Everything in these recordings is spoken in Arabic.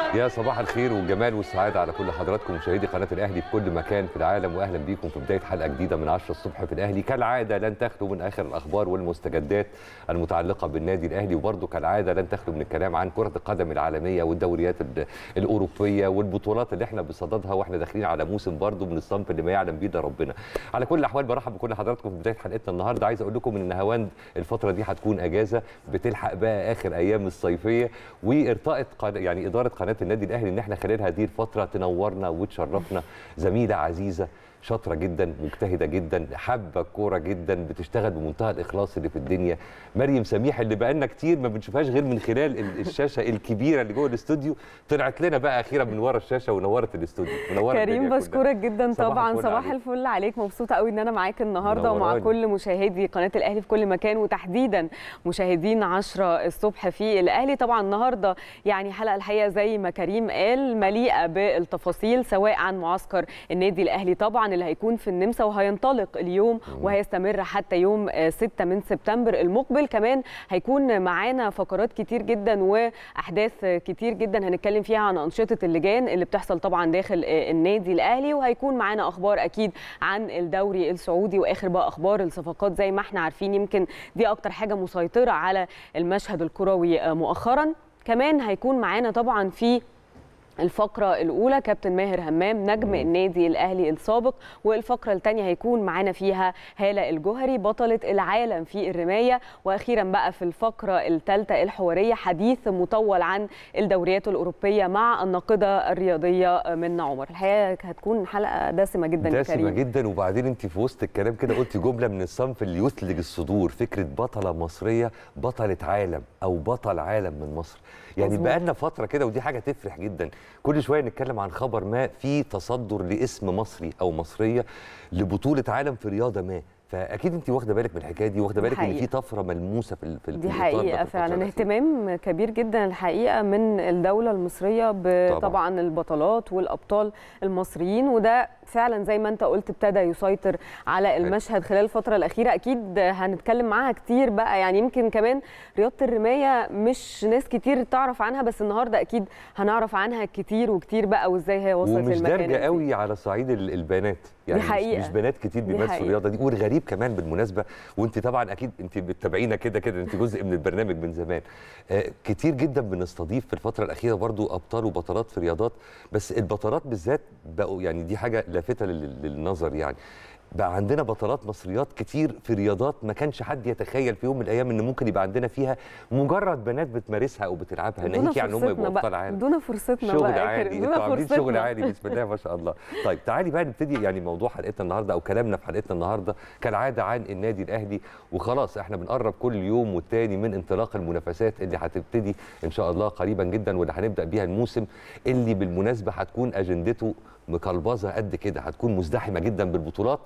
يا صباح الخير والجمال والسعادة على كل حضراتكم مشاهدي قناة الأهلي في كل مكان في العالم، وأهلا بيكم في بداية حلقة جديدة من 10 الصبح في الأهلي. كالعادة لن تخلو من آخر الأخبار والمستجدات المتعلقة بالنادي الأهلي، وبرضه كالعادة لن تخلو من الكلام عن كرة القدم العالمية والدوريات الأوروبية والبطولات اللي احنا بصددها واحنا داخلين على موسم برضه من الصنف اللي ما يعلم بيه ده ربنا. على كل الأحوال برحب بكل حضراتكم في بداية حلقتنا النهارده. عايز أقول لكم إن نهاوند الفترة دي هتكون أجازة، بتلحق بقى آخر أيام الصيفية، وارتأت يعني إدارة قناة النادي الأهلي إن احنا خلال هذه الفترة تنورنا وتشرفنا زميلة عزيزة شاطرة جدا، مجتهدة جدا، حابة الكورة جدا، بتشتغل بمنتهى الإخلاص اللي في الدنيا، مريم سميح، اللي بقالنا كتير ما بنشوفهاش غير من خلال الشاشة الكبيرة اللي جوه الاستوديو، طلعت لنا بقى أخيرا من ورا الشاشة ونورت الاستوديو. كريم بشكرك جدا طبعا، صباح الفل عليك. مبسوطة قوي إن أنا معاك النهاردة ومع كل مشاهدي قناة الأهلي في كل مكان، وتحديدا مشاهدين 10 الصبح في الأهلي. طبعا النهاردة يعني حلقة الحقيقة زي ما كريم قال مليئة بالتفاصيل، سواء عن معسكر النادي الأهلي طبعا اللي هيكون في النمسا وهينطلق اليوم وهيستمر حتى يوم 6 من سبتمبر المقبل. كمان هيكون معانا فقرات كتير جدا واحداث كتير جدا هنتكلم فيها عن انشطه اللجان اللي بتحصل طبعا داخل النادي الاهلي، وهيكون معانا اخبار اكيد عن الدوري السعودي واخر بقى اخبار الصفقات. زي ما احنا عارفين يمكن دي اكتر حاجه مسيطره على المشهد الكروي مؤخرا. كمان هيكون معانا طبعا في الفقرة الأولى كابتن ماهر همام نجم النادي الأهلي السابق، والفقرة الثانية هيكون معانا فيها هالة الجوهري بطلة العالم في الرماية، وأخيرا بقى في الفقرة الثالثة الحوارية حديث مطول عن الدوريات الأوروبية مع الناقدة الرياضية منى عمر. الحقيقة هتكون حلقة دسمة جدا دسمة كريم. جدا. وبعدين انت في وسط الكلام كده قلت جملة من الصنف اللي يثلج الصدور، فكرة بطلة مصرية بطلة عالم أو بطل عالم من مصر. يعني بقى لنا فترة كده ودي حاجة تفرح جدا، كل شويه نتكلم عن خبر ما في تصدر لاسم مصري او مصريه لبطوله عالم في رياضه ما، فاكيد انت واخده بالك من الحكايه دي، واخده بالك ان في طفره ملموسه في دي حقيقه فعلا، اهتمام كبير جدا الحقيقه من الدوله المصريه طبعا البطلات والابطال المصريين، وده فعلا زي ما انت قلت ابتدى يسيطر على المشهد خلال الفتره الاخيره. اكيد هنتكلم معاها كتير بقى، يعني يمكن كمان رياضه الرمايه مش ناس كتير تعرف عنها، بس النهارده اكيد هنعرف عنها كتير وكتير بقى، وازاي هي وصلت للمكان. ومش دارجه قوي على صعيد البنات، يعني دي حقيقة. مش بنات كتير بيمارسوا الرياضه دي. والغريب كمان بالمناسبه، وانت طبعا اكيد انت بتتابعينا كده انت جزء من البرنامج من زمان، كتير جدا بنستضيف في الفتره الاخيره برضو ابطال وبطلات في رياضات، بس البطلات بالذات بقوا يعني دي حاجه لافته للنظر، يعني بقى عندنا بطلات مصريات كتير في رياضات ما كانش حد يتخيل في يوم من الايام ان ممكن يبقى عندنا فيها مجرد بنات بتمارسها او بتلعبها، ناهيك يعني هم يبقوا ابطال عالم. دون فرصتنا شغل بقى عالي، انتوا عاملين شغل عالي بسم الله ما شاء الله. طيب تعالي بقى نبتدي يعني موضوع حلقتنا النهارده او كلامنا في حلقتنا النهارده كالعاده عن النادي الاهلي، وخلاص احنا بنقرب كل يوم والتاني من انطلاق المنافسات اللي هتبتدي ان شاء الله قريبا جدا، واللي هنبدا بيها الموسم اللي بالمناسبه هتكون اجندته مكلبظه قد كده، هتكون مزدحمه جدا بالبطولات،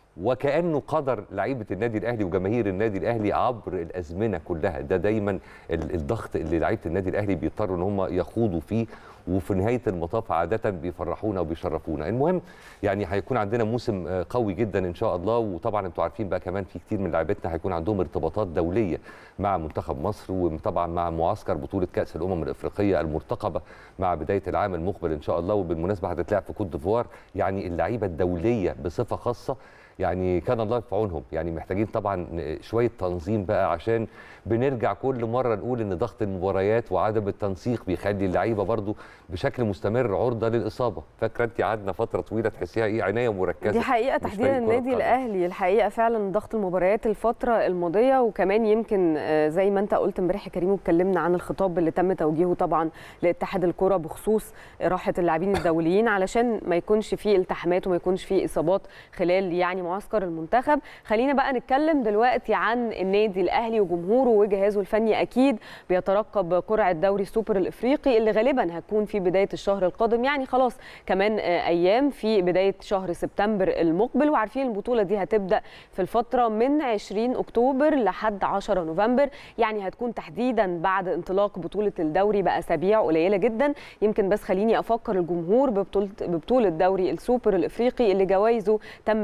وكأنه قدر لعيبة النادي الأهلي وجماهير النادي الأهلي عبر الأزمنة كلها. ده دايما الضغط اللي لعيبة النادي الأهلي بيضطروا إن هم يخوضوا فيه، وفي نهاية المطاف عادة بيفرحونا وبيشرفونا. المهم يعني هيكون عندنا موسم قوي جدا إن شاء الله، وطبعا انتوا عارفين بقى كمان في كتير من لاعبتنا هيكون عندهم ارتباطات دولية مع منتخب مصر، وطبعا مع معسكر بطولة كأس الأمم الإفريقية المرتقبة مع بداية العام المقبل إن شاء الله، وبالمناسبة هتتلعب في كوت ديفوار. يعني اللعيبة الدولية بصفة خاصة يعني كان الله في عونهم، يعني محتاجين طبعا شويه تنظيم بقى، عشان بنرجع كل مره نقول ان ضغط المباريات وعدم التنسيق بيخلي اللعيبه برضو بشكل مستمر عرضه للاصابه. فاكره انت قعدنا فتره طويله تحسيها ايه، عنايه مركزه. دي حقيقه تحديدا النادي الاهلي الحقيقه فعلا ضغط المباريات الفتره الماضيه، وكمان يمكن زي ما انت قلت امبارح يا كريم واتكلمنا عن الخطاب اللي تم توجيهه طبعا لاتحاد الكره بخصوص راحه اللاعبين الدوليين علشان ما يكونش فيه التحامات وما يكونش فيه اصابات خلال يعني معسكر المنتخب. خلينا بقى نتكلم دلوقتي عن النادي الاهلي وجمهوره وجهازه الفني. اكيد بيترقب قرعه دوري السوبر الافريقي اللي غالبا هتكون في بدايه الشهر القادم، يعني خلاص كمان ايام في بدايه شهر سبتمبر المقبل، وعارفين البطوله دي هتبدا في الفتره من 20 اكتوبر لحد 10 نوفمبر، يعني هتكون تحديدا بعد انطلاق بطوله الدوري باسابيع قليله جدا. يمكن بس خليني افكر الجمهور ببطوله دوري السوبر الافريقي اللي جوائزه تم اعلانها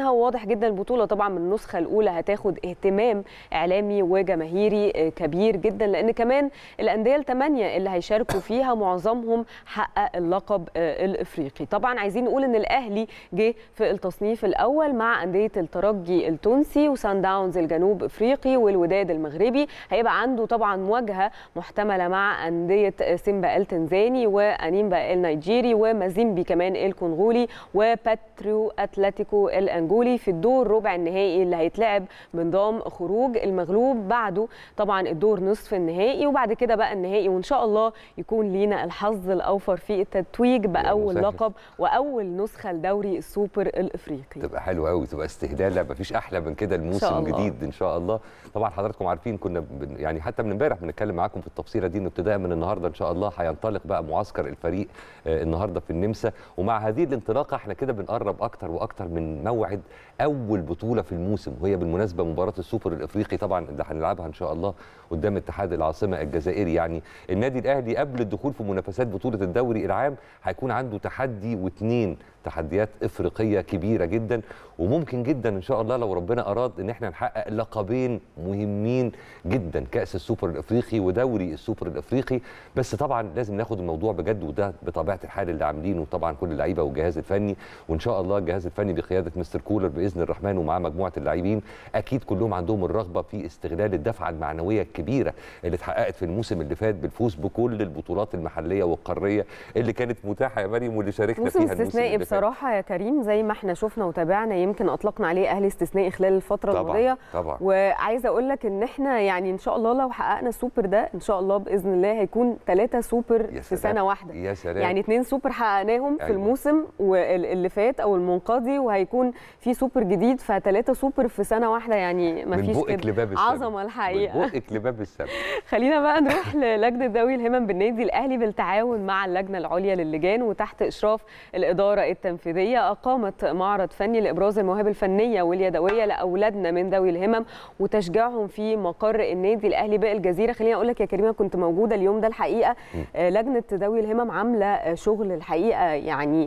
منها، وواضح جدا البطوله طبعا من النسخه الاولى هتاخد اهتمام اعلامي وجماهيري كبير جدا، لان كمان الانديه الثمانيه اللي هيشاركوا فيها معظمهم حقق اللقب الافريقي. طبعا عايزين نقول ان الاهلي جه في التصنيف الاول مع انديه الترجي التونسي وسان داونز الجنوب افريقي والوداد المغربي. هيبقى عنده طبعا مواجهه محتمله مع انديه سيمبا التنزاني وانيمبا النيجيري ومازيمبي كمان الكونغولي وباتريو اتلتيكو الانجولي في الدور ربع النهائي اللي هيتلعب بنظام خروج المغلوب بعده طبعا الدور نصف النهائي، وبعد كده بقى النهائي، وان شاء الله يكون لينا الحظ الاوفر في التتويج باول لقب واول نسخه لدوري السوبر الافريقي. تبقى حلوه قوي، تبقى استهدال، مفيش احلى من كده الموسم جديد ان شاء الله. طبعا حضراتكم عارفين كنا يعني حتى من امبارح بنتكلم معاكم في التفصيله دي، انه ابتداء من النهارده ان شاء الله هينطلق بقى معسكر الفريق النهارده في النمسا، ومع هذه الانطلاقه احنا كده بنقرب اكتر واكتر من موعد اول بطوله في الموسم، وهي بالمناسبه مباراه السوبر الافريقي طبعا اللي هنلعبها ان شاء الله قدام اتحاد العاصمه الجزائري. يعني النادي الاهلي قبل الدخول في منافسات بطوله الدوري العام هيكون عنده تحدي واثنين تحديات افريقيه كبيره جدا، وممكن جدا ان شاء الله لو ربنا اراد ان احنا نحقق لقبين مهمين جدا، كاس السوبر الافريقي ودوري السوبر الافريقي. بس طبعا لازم ناخد الموضوع بجد، وده بطبيعه الحال اللي عاملينه طبعا كل اللعيبه والجهاز الفني، وان شاء الله الجهاز الفني بقياده مستر كولر باذن الرحمن ومع مجموعه اللاعبين اكيد كلهم عندهم الرغبه في استغلال الدفعه المعنويه الكبيره اللي اتحققت في الموسم اللي فات بالفوز بكل البطولات المحليه والقاريه اللي كانت متاحه يا مريم واللي شاركنا فيها الموسم اللي فات. بصراحه يا كريم زي ما احنا شفنا وتابعنا، يمكن اطلقنا عليه اهلي استثنائي خلال الفتره الماضيه طبعا. وعايزه اقول لك ان احنا يعني ان شاء الله لو حققنا السوبر ده ان شاء الله باذن الله هيكون 3 سوبر في سنه واحده. يا سلام. يعني 2 سوبر حققناهم في الموسم اللي فات او المنقضي، وهيكون في سوبر جديد، ف3 سوبر في سنه واحده، يعني ما فيش كده عظمه الحقيقه. من بقك لباب السما. خلينا بقى نروح للجنه ذوي الهمم بالنادي الاهلي بالتعاون مع اللجنه العليا للجان وتحت اشراف الاداره التنفيذيه، اقامت معرض فني لابراز المواهب الفنيه واليدويه لاولادنا من ذوي الهمم وتشجيعهم في مقر النادي الاهلي بالجزيره. خليني اقول لك يا كريمه كنت موجوده اليوم ده الحقيقه. لجنه ذوي الهمم عامله شغل الحقيقه يعني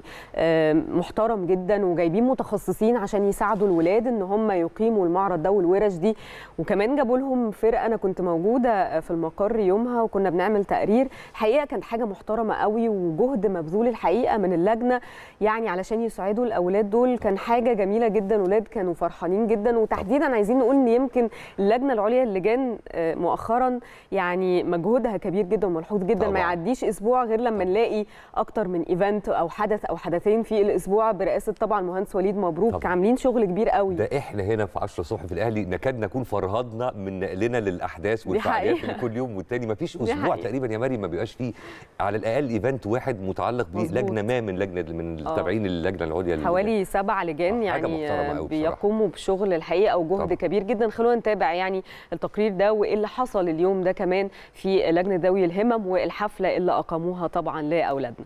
محترم جدا، وجايبين متخصصين عشان يساعدوا الولاد ان هم يقيموا المعرض ده والورش دي، وكمان جابوا لهم فرقه. انا كنت موجوده في المقر يومها وكنا بنعمل تقرير، الحقيقه كانت حاجه محترمه قوي وجهد مبذول الحقيقه من اللجنه يعني علشان يساعدوا الاولاد دول. كان حاجه جميله جدا، اولاد كانوا فرحانين جدا. وتحديدا عايزين نقول ان يمكن اللجنه العليا للجان مؤخرا يعني مجهودها كبير جدا وملحوظ جدا طبعا. ما يعديش اسبوع غير لما نلاقي اكتر من ايفنت او حدث او حدثين في الاسبوع برئاسه طبعا المهندس وليد مبروك طبعا. عاملين شغل كبير قوي. ده احنا هنا في 10 الصبح في الاهلي نكاد نكون فرهدنا من نقلنا للاحداث والفعاليات اللي كل يوم والتاني. ما فيش اسبوع تقريبا يا مريم ما بيبقاش فيه على الاقل ايفنت واحد متعلق بلجنه ما من التابعين للجنه العليا. حوالي 7 لجان يعني بيقوموا بشغل الحقيقه وجهد كبير جدا. خلونا نتابع يعني التقرير ده وايه اللي حصل اليوم ده كمان في لجنه ذوي الهمم والحفله اللي اقاموها طبعا لاولادنا.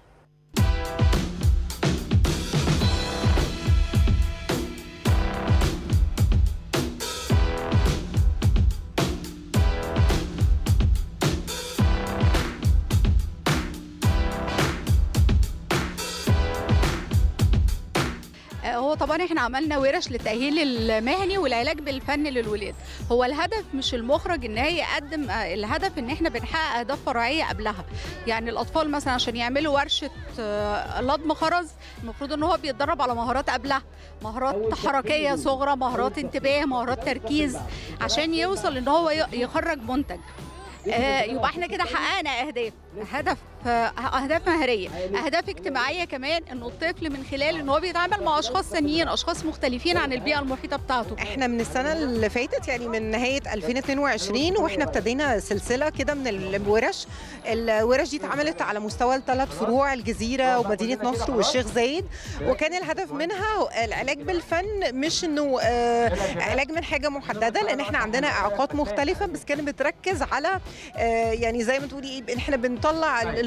هو طبعا احنا عملنا ورش للتأهيل المهني والعلاج بالفن للولاد. هو الهدف مش المخرج ان هي يقدم، الهدف ان احنا بنحقق اهداف فرعيه قبلها. يعني الاطفال مثلا عشان يعملوا ورشه لضم خرز المفروض ان هو بيتدرب على مهارات قبلها، مهارات حركيه صغرى، مهارات انتباه، مهارات تركيز، عشان يوصل ان هو يخرج منتج. يبقى احنا كده حققنا اهداف مهاريه، اهداف اجتماعيه كمان، انه الطفل من خلال ان هو بيتعامل مع اشخاص ثانيين، اشخاص مختلفين عن البيئه المحيطه بتاعته. احنا من السنه اللي فاتت يعني من نهايه 2022 واحنا ابتدينا سلسله كده من الورش. الورش دي اتعملت على مستوى ال3 فروع، الجزيره ومدينه نصر والشيخ زايد، وكان الهدف منها العلاج بالفن، مش انه علاج من حاجه محدده، لان احنا عندنا اعاقات مختلفه، بس كانت بتركز على يعني زي ما تقولي ايه، احنا بنطلع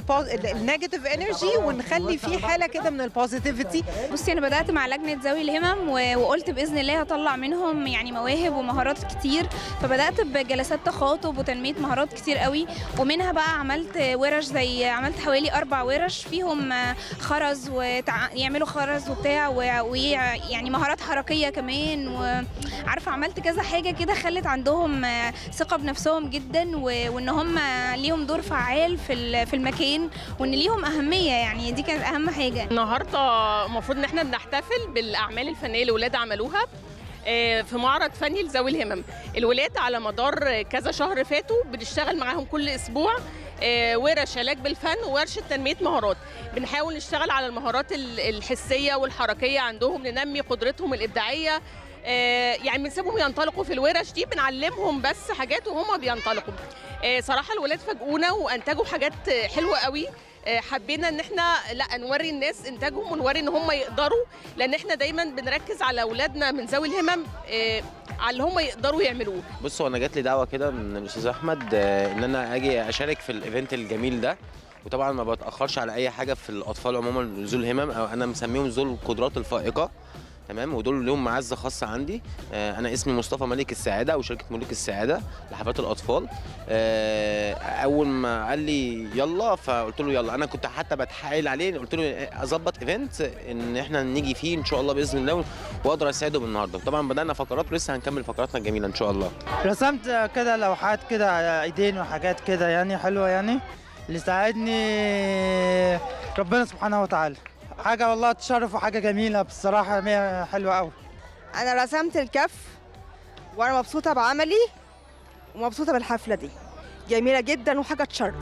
النيجاتيف انرجي ونخلي فيه حاله كده من البوزيتيفيتي. بصي انا بدات مع لجنه ذوي الهمم وقلت باذن الله هطلع منهم يعني مواهب ومهارات كتير، فبدات بجلسات تخاطب وتنميه مهارات كتير قوي، ومنها بقى عملت ورش، عملت حوالي 4 ورش فيهم خرز ويعملوا خرز وبتاع ويعني مهارات حركيه كمان، وعارفه عملت كذا حاجه كده خلت عندهم ثقه بنفسهم جدا، وان هم ليهم دور فعال في المكان، وان ليهم اهميه، يعني دي كانت اهم حاجه. النهارده المفروض ان احنا بنحتفل بالاعمال الفنيه اللي الولاد عملوها في معرض فني لذوي الهمم. الولاد على مدار كذا شهر فاتوا بنشتغل معاهم كل اسبوع ورش علاج بالفن وورشه تنميه مهارات. بنحاول نشتغل على المهارات الحسيه والحركيه عندهم، ننمي قدرتهم الابداعيه، يعني بنسيبهم ينطلقوا في الورش دي، بنعلمهم بس حاجات وهم بينطلقوا. صراحه الولاد فاجئونا وانتجوا حاجات حلوه قوي. حبينا ان احنا لا نوري الناس انتاجهم ونوري ان هم يقدروا، لان احنا دايما بنركز على اولادنا من ذوي الهمم على اللي هم يقدروا يعملوه. بصوا انا جات لي دعوه كده من الاستاذ احمد ان انا اجي اشارك في الايفنت الجميل ده، وطبعا ما بتاخرش على اي حاجه في الاطفال عموما ذوي الهمم، او انا مسميهم ذوي القدرات الفائقه، تمام، ودول لهم معزه خاصه عندي. انا اسمي مصطفى ملك السعاده وشركه ملك السعاده لحفلات الاطفال. اول ما قال لي يلا فقلت له يلا. انا كنت حتى بتحايل عليه، قلت له اظبط ايفنت ان احنا نيجي فيه ان شاء الله باذن الله واقدر اساعده بالنهارده. طبعا بدانا فقرات ولسه هنكمل فقراتنا الجميله ان شاء الله. رسمت كده لوحات كده على ايدين وحاجات كده يعني حلوه، يعني اللي ساعدني ربنا سبحانه وتعالى. حاجه والله تشرف وحاجه جميله بصراحه، حلوه قوي. انا رسمت الكف وانا مبسوطه بعملي ومبسوطه بالحفله دي، جميله جدا وحاجه تشرف.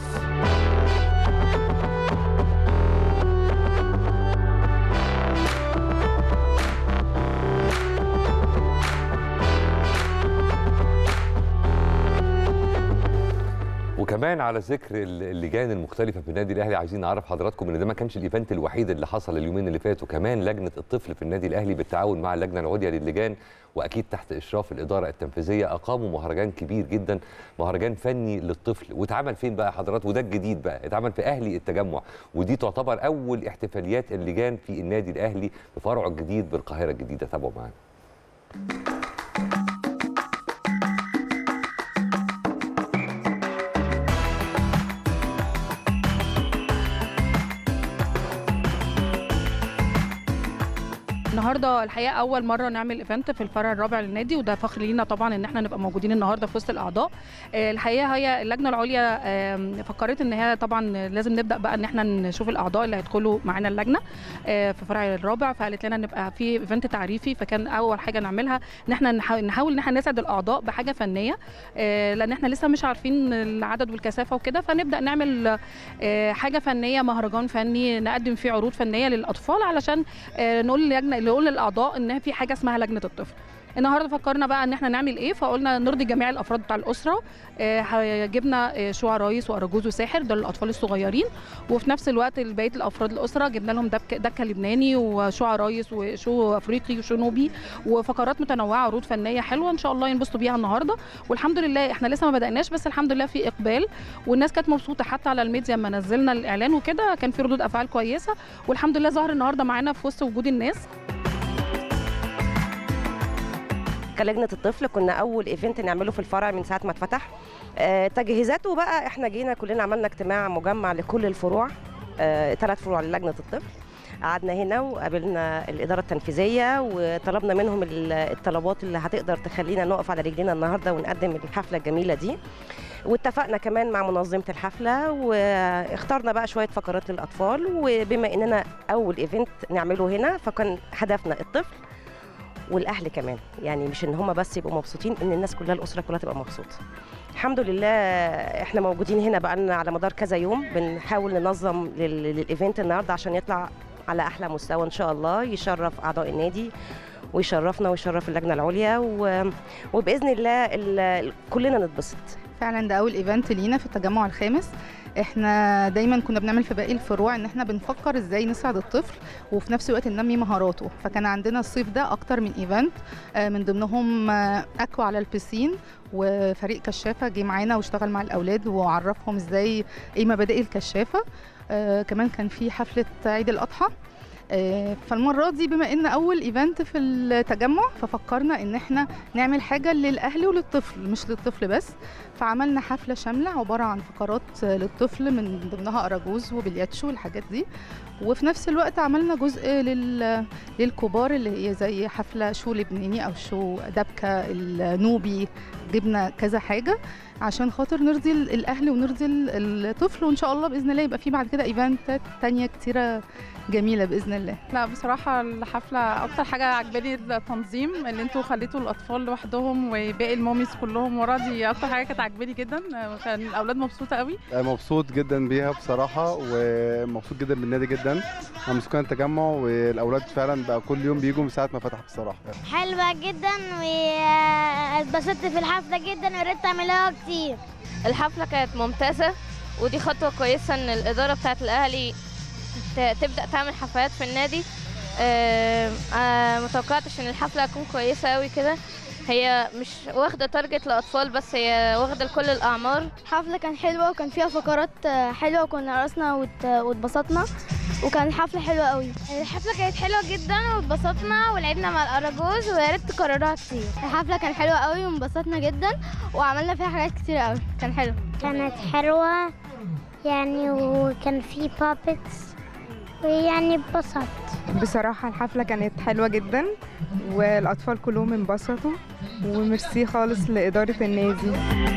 وكمان على ذكر اللجان المختلفه في النادي الاهلي، عايزين نعرف حضراتكم ان ده ما كانش الايفنت الوحيد اللي حصل اليومين اللي فاتوا. كمان لجنه الطفل في النادي الاهلي بالتعاون مع اللجنه العليا للجان واكيد تحت اشراف الاداره التنفيذيه اقاموا مهرجان كبير جدا، مهرجان فني للطفل. واتعمل فين بقى حضرات؟ وده الجديد بقى، اتعمل في اهلي التجمع، ودي تعتبر اول احتفاليات اللجان في النادي الاهلي في فرعه الجديد بالقاهره الجديده. تابعوا معانا. النهارده الحقيقه اول مره نعمل ايفنت في الفرع الرابع للنادي، وده فخر لينا طبعا ان احنا نبقى موجودين النهارده في وسط الاعضاء. الحقيقه هي اللجنه العليا فكرت ان هي طبعا لازم نبدا بقى ان احنا نشوف الاعضاء اللي هيدخلوا معانا اللجنه في الفرع الرابع، فقالت لنا نبقى في ايفنت تعريفي. فكان اول حاجه نعملها ان احنا نحاول ان احنا نسعد الاعضاء بحاجه فنيه، لان احنا لسه مش عارفين العدد والكثافه وكده، فنبدا نعمل حاجه فنيه، مهرجان فني نقدم فيه عروض فنيه للاطفال علشان نقول للاعضاء ان في حاجه اسمها لجنه الطفل. النهارده فكرنا بقى ان احنا نعمل ايه، فقلنا نرضي جميع الافراد بتاع الاسره. جبنا شو عرايس واراجوز وساحر، دول الاطفال الصغيرين، وفي نفس الوقت بقيه الافراد الاسره جبنا لهم دكه لبناني وشو عرايس وشو افريقي وشو نوبي، وفقرات متنوعه، عروض فنيه حلوه ان شاء الله ينبسطوا بيها النهارده. والحمد لله احنا لسه ما بدأناش، بس الحمد لله في اقبال والناس كانت مبسوطه. حتى على الميديا لما نزلنا الاعلان وكده كان في ردود افعال كويسه، والحمد لله ظهر النهارده معانا في وسط وجود الناس. كلجنه الطفل كنا اول ايفنت نعمله في الفرع من ساعه ما اتفتح. تجهيزاته بقى احنا جينا كلنا عملنا اجتماع مجمع لكل الفروع، 3 فروع للجنه الطفل. قعدنا هنا وقابلنا الاداره التنفيذيه وطلبنا منهم الطلبات اللي هتقدر تخلينا نقف على رجلينا النهارده ونقدم الحفله الجميله دي. واتفقنا كمان مع منظمه الحفله واخترنا بقى شويه فقرات للاطفال، وبما اننا اول ايفنت نعمله هنا فكان هدفنا الطفل والاهل كمان، يعني مش ان هم بس يبقوا مبسوطين، ان الناس كلها الاسره كلها تبقى مبسوطه. الحمد لله احنا موجودين هنا بقى لنا على مدار كذا يوم بنحاول ننظم للايفنت النهارده عشان يطلع على احلى مستوى ان شاء الله، يشرف اعضاء النادي ويشرفنا ويشرف اللجنه العليا وباذن الله كلنا نتبسط. فعلا ده اول ايفنت لينا في التجمع الخامس. احنا دايما كنا بنعمل في باقي الفروع ان احنا بنفكر ازاي نساعد الطفل وفي نفس الوقت ننمي مهاراته. فكان عندنا الصيف ده اكتر من ايفنت، من ضمنهم اكوا على البسين، وفريق كشافه جه معانا واشتغل مع الاولاد وعرفهم ازاي ايه مبادئ الكشافه. كمان كان في حفله عيد الاضحى. فالمره دي بما ان اول ايفنت في التجمع ففكرنا ان احنا نعمل حاجه للاهل وللطفل مش للطفل بس، فعملنا حفله شامله عباره عن فقرات للطفل من ضمنها اراجوز وبلياتشو والحاجات دي، وفي نفس الوقت عملنا جزء للكبار اللي هي زي حفله شو لبناني او شو دبكه النوبي. جبنا كذا حاجه عشان خاطر نرضي الاهل ونرضي الطفل، وان شاء الله باذن الله يبقى في بعد كده ايفنتات تانية كتيره جميله باذن الله. لا بصراحه الحفله اكتر حاجه عجباني التنظيم اللي انتوا خليتوا الاطفال لوحدهم وباقي الماميز كلهم ورا، دي اكتر حاجه كانت عجباني جدا. كان الاولاد مبسوطه قوي. مبسوط جدا بيها بصراحه، ومبسوط جدا بالنادي جدا ومسكن التجمع، والاولاد فعلا بقى كل يوم بيجوا من ساعه ما فتح بصراحه. حلوه جدا واتبسطت في الحفله جدا ويا ريت تعملوها كتير. الحفله كانت ممتازه ودي خطوه كويسه ان الاداره بتاعه الاهلي تبدا تعمل حفلات في النادي. متوقعتش ان الحفله هتكون كويسه قوي كده. هي مش واخده تارجت لاطفال بس، هي واخده لكل الاعمار. الحفله كان حلوه وكان فيها فقرات حلوه وكنا رقصنا واتبسطنا وكان الحفله حلوه قوي. الحفله كانت حلوه جدا واتبسطنا ولعبنا مع الاراجوز ويا ريت تكرروها كتير. الحفله كان حلوه قوي وانبسطنا جدا وعملنا فيها حاجات كتير قوي. كان حلو. كانت حلوه يعني وكان في بابتس ويعني اتبسطت. بصراحة الحفلة كانت حلوة جدا والأطفال كلهم انبسطوا، وميرسي خالص لإدارة النادي.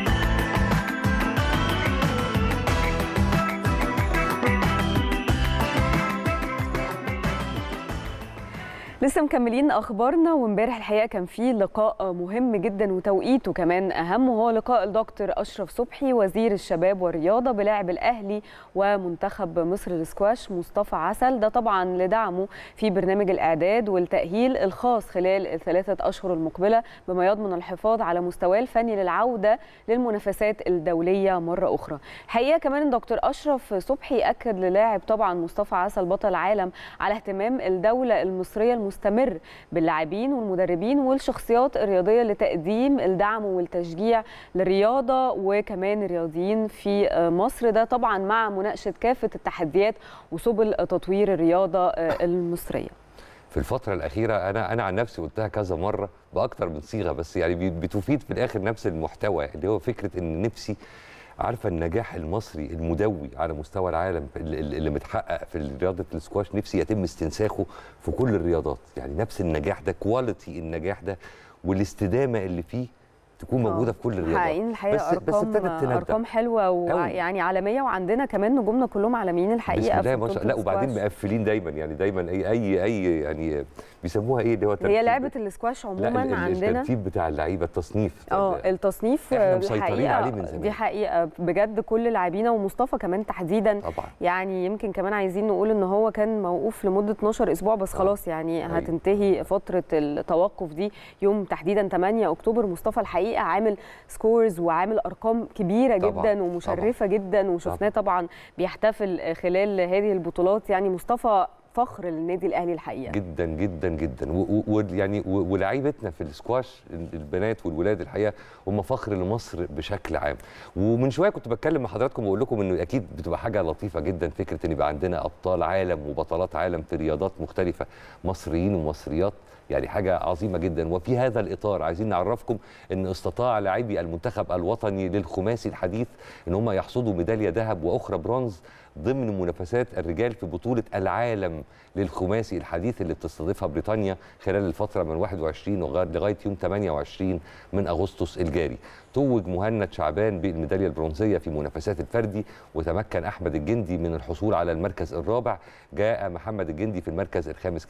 لسه مكملين اخبارنا، وامبارح الحقيقه كان في لقاء مهم جدا وتوقيته كمان اهم، وهو لقاء الدكتور اشرف صبحي وزير الشباب والرياضه بلاعب الاهلي ومنتخب مصر للسكواش مصطفى عسل، ده طبعا لدعمه في برنامج الاعداد والتاهيل الخاص خلال الثلاثه اشهر المقبله بما يضمن الحفاظ على مستواه الفني للعوده للمنافسات الدوليه مره اخرى. الحقيقه كمان الدكتور اشرف صبحي اكد للاعب طبعا مصطفى عسل بطل العالم على اهتمام الدوله المصريه مستمر باللاعبين والمدربين والشخصيات الرياضيه لتقديم الدعم والتشجيع للرياضه وكمان الرياضيين في مصر، ده طبعا مع مناقشه كافه التحديات وسبل تطوير الرياضه المصريه. في الفتره الاخيره انا عن نفسي قلتها كذا مره باكتر من صيغه، بس يعني بتفيد في الاخر نفس المحتوى، اللي هو فكره ان نفسي عارفه النجاح المصري المدوي على مستوى العالم اللي متحقق في رياضه السكواش نفسي يتم استنساخه في كل الرياضات، يعني نفس النجاح ده، كواليتي النجاح ده والاستدامه اللي فيه تكون موجوده في كل الرياضات. حقيقيين الحقيقه ارقام حلوه ويعني عالميه، وعندنا كمان نجومنا كلهم عالميين الحقيقه. بسم الله ما شاء الله. لا وبعدين مقفلين دايما، يعني دايما اي يعني بيسموها ايه اللي هو هي لعبه السكواش عموما عندنا الترتيب بتاع اللعيبه، التصنيف. التصنيف احنا مسيطرين عليه من زمان. دي حقيقه بجد، كل لاعبينا ومصطفى كمان تحديدا طبعا. يعني يمكن كمان عايزين نقول ان هو كان موقوف لمده 12 اسبوع بس خلاص يعني هتنتهي فتره التوقف دي يوم تحديدا 8 اكتوبر. مصطفى الحقيقه عامل سكورز وعامل ارقام كبيره طبعًا. جدا ومشرفه طبعًا. جدا، وشفناه طبعا بيحتفل خلال هذه البطولات. يعني مصطفى فخر للنادي الاهلي الحقيقه جدا جدا جدا، ويعني ولاعيبتنا في السكواش البنات والولاد الحقيقه هم فخر لمصر بشكل عام. ومن شويه كنت بتكلم مع حضراتكم واقول لكم انه اكيد بتبقى حاجه لطيفه جدا فكره ان يبقى عندنا ابطال عالم وبطلات عالم في رياضات مختلفه مصريين ومصريات، يعني حاجه عظيمه جدا. وفي هذا الاطار عايزين نعرفكم ان استطاع لاعبي المنتخب الوطني للخماسي الحديث ان هم يحصدوا ميداليه ذهب واخرى برونز ضمن منافسات الرجال في بطوله العالم للخماسي الحديث اللي بتستضيفها بريطانيا خلال الفتره من 21 لغايه يوم 28 من اغسطس الجاري. توج مهند شعبان بالميداليه البرونزيه في منافسات الفردي، وتمكن احمد الجندي من الحصول على المركز الرابع. جاء محمد الجندي في المركز الخامس.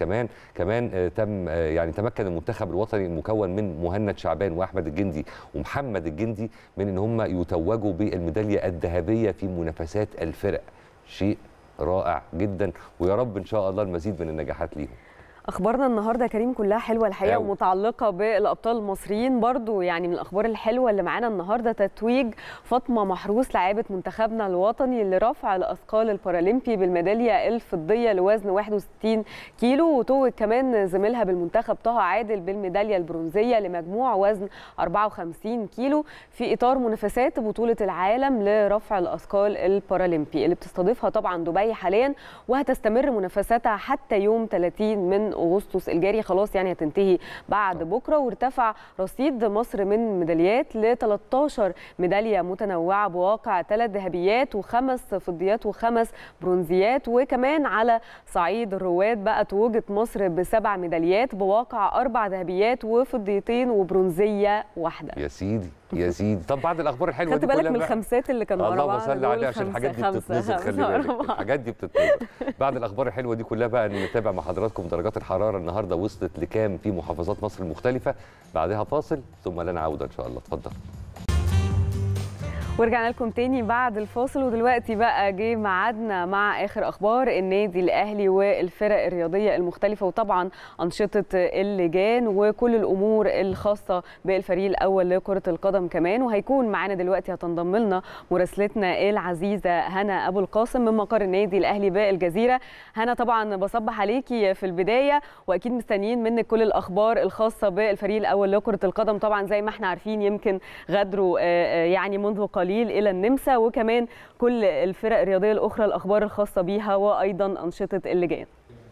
كمان تمكن المنتخب الوطني المكون من مهند شعبان واحمد الجندي ومحمد الجندي من ان هم يتوجوا بالميداليه الذهبيه في منافسات الفرق. شيء رائع جدا، ويا رب ان شاء الله المزيد من النجاحات ليهم. اخبارنا النهارده كريم كلها حلوه الحقيقه ومتعلقه بالابطال المصريين برضو. يعني من الاخبار الحلوه اللي معانا النهارده تتويج فاطمه محروس لاعبه منتخبنا الوطني لرفع الاثقال البارالمبي بالميداليه الفضيه لوزن 61 كيلو، وتوج كمان زميلها بالمنتخب طه عادل بالميداليه البرونزيه لمجموع وزن 54 كيلو في اطار منافسات بطوله العالم لرفع الاثقال البارالمبي اللي بتستضيفها طبعا دبي حاليا، وهتستمر منافساتها حتى يوم 30 من أغسطس الجاري. خلاص يعني هتنتهي بعد بكرة. وارتفع رصيد مصر من ميداليات ل 13 ميدالية متنوعة بواقع 3 ذهبيات و5 فضيات و5 برونزيات. وكمان على صعيد الرواد بقى توجت مصر ب7 ميداليات بواقع 4 ذهبيات وفضيتين وبرونزية واحدة. يا سيدي يا سيدي. طب بعد الاخبار الحلوه دي كلها، خدت بالك من الخمسات اللي كانوا ورا بعض؟ اللهم صل عليه، عشان الحاجات دي بتتنزل، خلي بالك الحاجات دي بتتنزل. بعد الاخبار الحلوه دي كلها بقى نتابع مع حضراتكم درجات الحراره النهارده وصلت لكام في محافظات مصر المختلفه. بعدها فاصل ثم لنا عوده ان شاء الله. اتفضل. ورجعنا لكم تاني بعد الفاصل، ودلوقتي بقى جه ميعادنا مع اخر اخبار النادي الاهلي والفرق الرياضيه المختلفه، وطبعا انشطه اللجان وكل الامور الخاصه بالفريق الاول لكره القدم كمان. وهيكون معانا دلوقتي، هتنضم لنا مراسلتنا العزيزه هنا ابو القاسم من مقر النادي الاهلي بالجزيره. هنا طبعا بصبح عليكي في البدايه، واكيد مستنيين منك كل الاخبار الخاصه بالفريق الاول لكره القدم. طبعا زي ما احنا عارفين يمكن غادروا يعني منذ قليل إلى النمسا، وكمان كل الفرق الرياضية الأخرى الأخبار الخاصة بيها وأيضا أنشطة اللجان.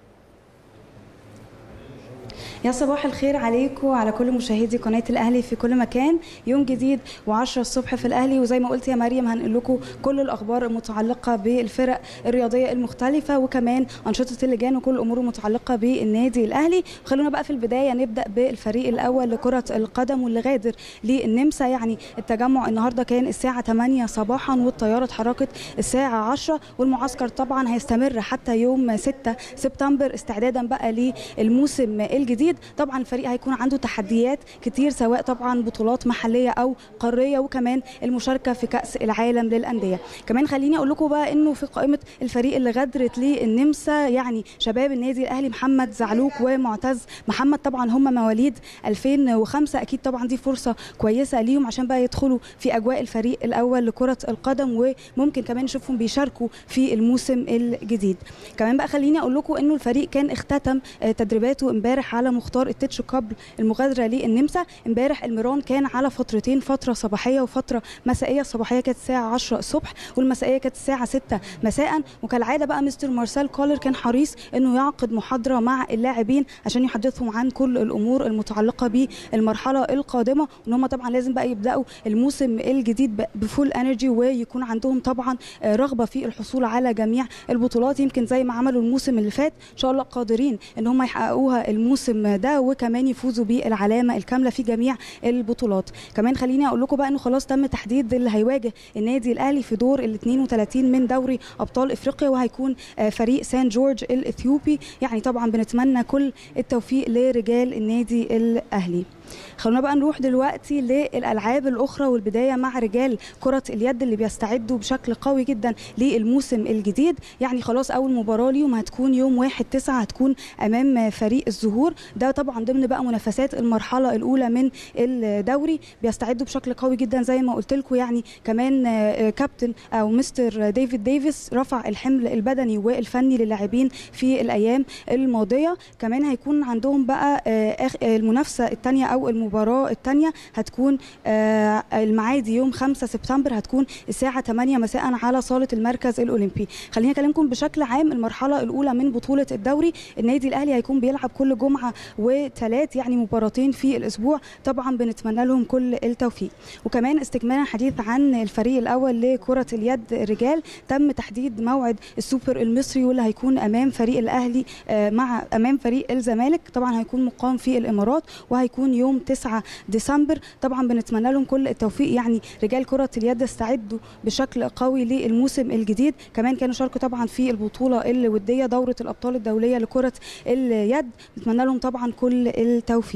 يا صباح الخير عليكم وعلى كل مشاهدي قناه الاهلي في كل مكان. يوم جديد و10 الصبح في الاهلي، وزي ما قلت يا مريم هنقول لكم كل الاخبار المتعلقه بالفرق الرياضيه المختلفه وكمان انشطه اللجان وكل الامور المتعلقه بالنادي الاهلي. خلونا بقى في البدايه نبدا بالفريق الاول لكره القدم واللي غادر للنمسا. يعني التجمع النهارده كان الساعه 8 صباحا والطياره اتحركت الساعه 10، والمعسكر طبعا هيستمر حتى يوم 6 سبتمبر استعدادا بقى للموسم الجديد. طبعا الفريق هيكون عنده تحديات كتير، سواء طبعا بطولات محليه او قاريه وكمان المشاركه في كاس العالم للانديه. كمان خليني اقول لكم بقى انه في قائمه الفريق اللي غادرت للنمسا يعني شباب النادي الاهلي محمد زعلوك ومعتز محمد، طبعا هم مواليد 2005. اكيد طبعا دي فرصه كويسه ليهم عشان بقى يدخلوا في اجواء الفريق الاول لكره القدم، وممكن كمان نشوفهم بيشاركوا في الموسم الجديد. كمان بقى خليني اقول لكم انه الفريق كان اختتم تدريباته امبارح على مختار التتش قبل المغادره للنمسا. امبارح الميران كان على فترتين، فتره صباحيه وفتره مسائيه. الصباحيه كانت الساعه 10 الصبح والمسائيه كانت الساعه 6 مساء. وكالعاده بقى مستر مارسيل كولر كان حريص انه يعقد محاضره مع اللاعبين عشان يحدثهم عن كل الامور المتعلقه بالمرحله القادمه، وان هم طبعا لازم بقى يبداوا الموسم الجديد بفول انرجي ويكون عندهم طبعا رغبه في الحصول على جميع البطولات، يمكن زي ما عملوا الموسم اللي فات. ان شاء الله قادرين ان هم يحققوها الموسم ده وكمان يفوزوا بالعلامه الكامله في جميع البطولات. كمان خليني اقول لكم بقى انه خلاص تم تحديد اللي هيواجه النادي الاهلي في دور ال 32 من دوري ابطال افريقيا، وهيكون فريق سان جورج الاثيوبي. يعني طبعا بنتمنى كل التوفيق لرجال النادي الاهلي. خلونا بقى نروح دلوقتي للالعاب الاخرى، والبدايه مع رجال كره اليد اللي بيستعدوا بشكل قوي جدا للموسم الجديد. يعني خلاص اول مباراه ليهم هتكون يوم 1/9 هتكون امام فريق الزهور، ده طبعا ضمن بقى منافسات المرحله الاولى من الدوري. بيستعدوا بشكل قوي جدا زي ما قلت لكم. يعني كمان كابتن او مستر ديفيد ديفيس رفع الحمل البدني والفني للاعبين في الايام الماضيه. كمان هيكون عندهم بقى المنافسه الثانيه او المباراه الثانيه هتكون المعادي يوم 5 سبتمبر، هتكون الساعه 8 مساء على صاله المركز الاولمبي. خليني اكلمكم بشكل عام المرحله الاولى من بطوله الدوري. النادي الاهلي هيكون بيلعب كل جمعه وثلاث يعني مباراتين في الاسبوع، طبعا بنتمنى لهم كل التوفيق. وكمان استكمالا حديث عن الفريق الاول لكره اليد الرجال، تم تحديد موعد السوبر المصري واللي هيكون امام فريق الاهلي امام فريق الزمالك. طبعا هيكون مقام في الامارات وهيكون يوم 9 ديسمبر. طبعا بنتمنى لهم كل التوفيق. يعني رجال كره اليد استعدوا بشكل قوي للموسم الجديد. كمان كانوا شاركوا طبعا في البطوله الوديه دوره الابطال الدوليه لكره اليد، نتمنى لهم طبعا كل التوفيق.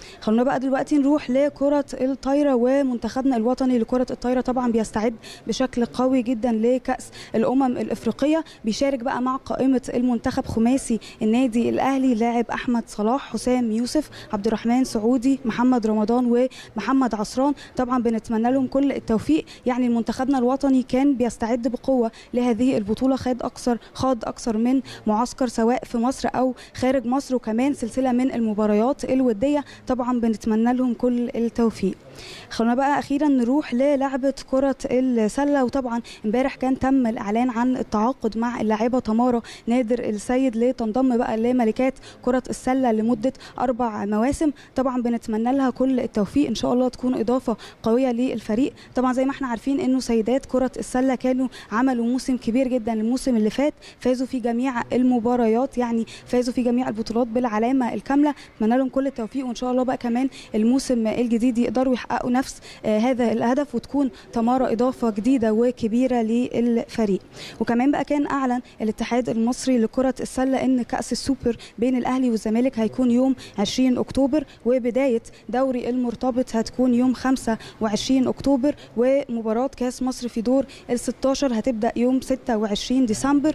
خلونا بقى دلوقتي نروح لكرة الطايرة ومنتخبنا الوطني لكرة الطايرة طبعا بيستعد بشكل قوي جدا لكأس الأمم الإفريقية. بيشارك بقى مع قائمة المنتخب خماسي النادي الأهلي لاعب أحمد صلاح، حسام يوسف، عبد الرحمن سعودي، محمد رمضان ومحمد عصران. طبعا بنتمنى لهم كل التوفيق. يعني منتخبنا الوطني كان بيستعد بقوة لهذه البطولة، خاض أكثر من معسكر سواء في مصر أو خارج مصر، وكمان سلسلة من المباريات الودية. طبعا بنتمنى لهم كل التوفيق. خلونا بقى أخيرا نروح للعبة كرة السلة. وطبعا امبارح كان تم الإعلان عن التعاقد مع اللاعبة تمارا نادر السيد لتنضم بقى لملكات كرة السلة لمدة 4 مواسم. طبعا بنتمنى لها كل التوفيق، إن شاء الله تكون إضافة قوية للفريق. طبعا زي ما احنا عارفين إنه سيدات كرة السلة كانوا عملوا موسم كبير جدا الموسم اللي فات، فازوا في جميع المباريات، يعني فازوا في جميع البطولات بالعلامة الكاملة. نتمنى لهم كل التوفيق، وإن شاء الله بقى كمان الموسم الجديد يقدروا يحققوا نفس هذا الهدف، وتكون تمارا إضافة جديدة وكبيرة للفريق. وكمان بقى كان أعلن الاتحاد المصري لكرة السلة إن كأس السوبر بين الأهلي والزمالك هيكون يوم 20 أكتوبر، وبداية دوري المرتبط هتكون يوم 25 أكتوبر، ومباراة كأس مصر في دور ال16 هتبدأ يوم 26 ديسمبر،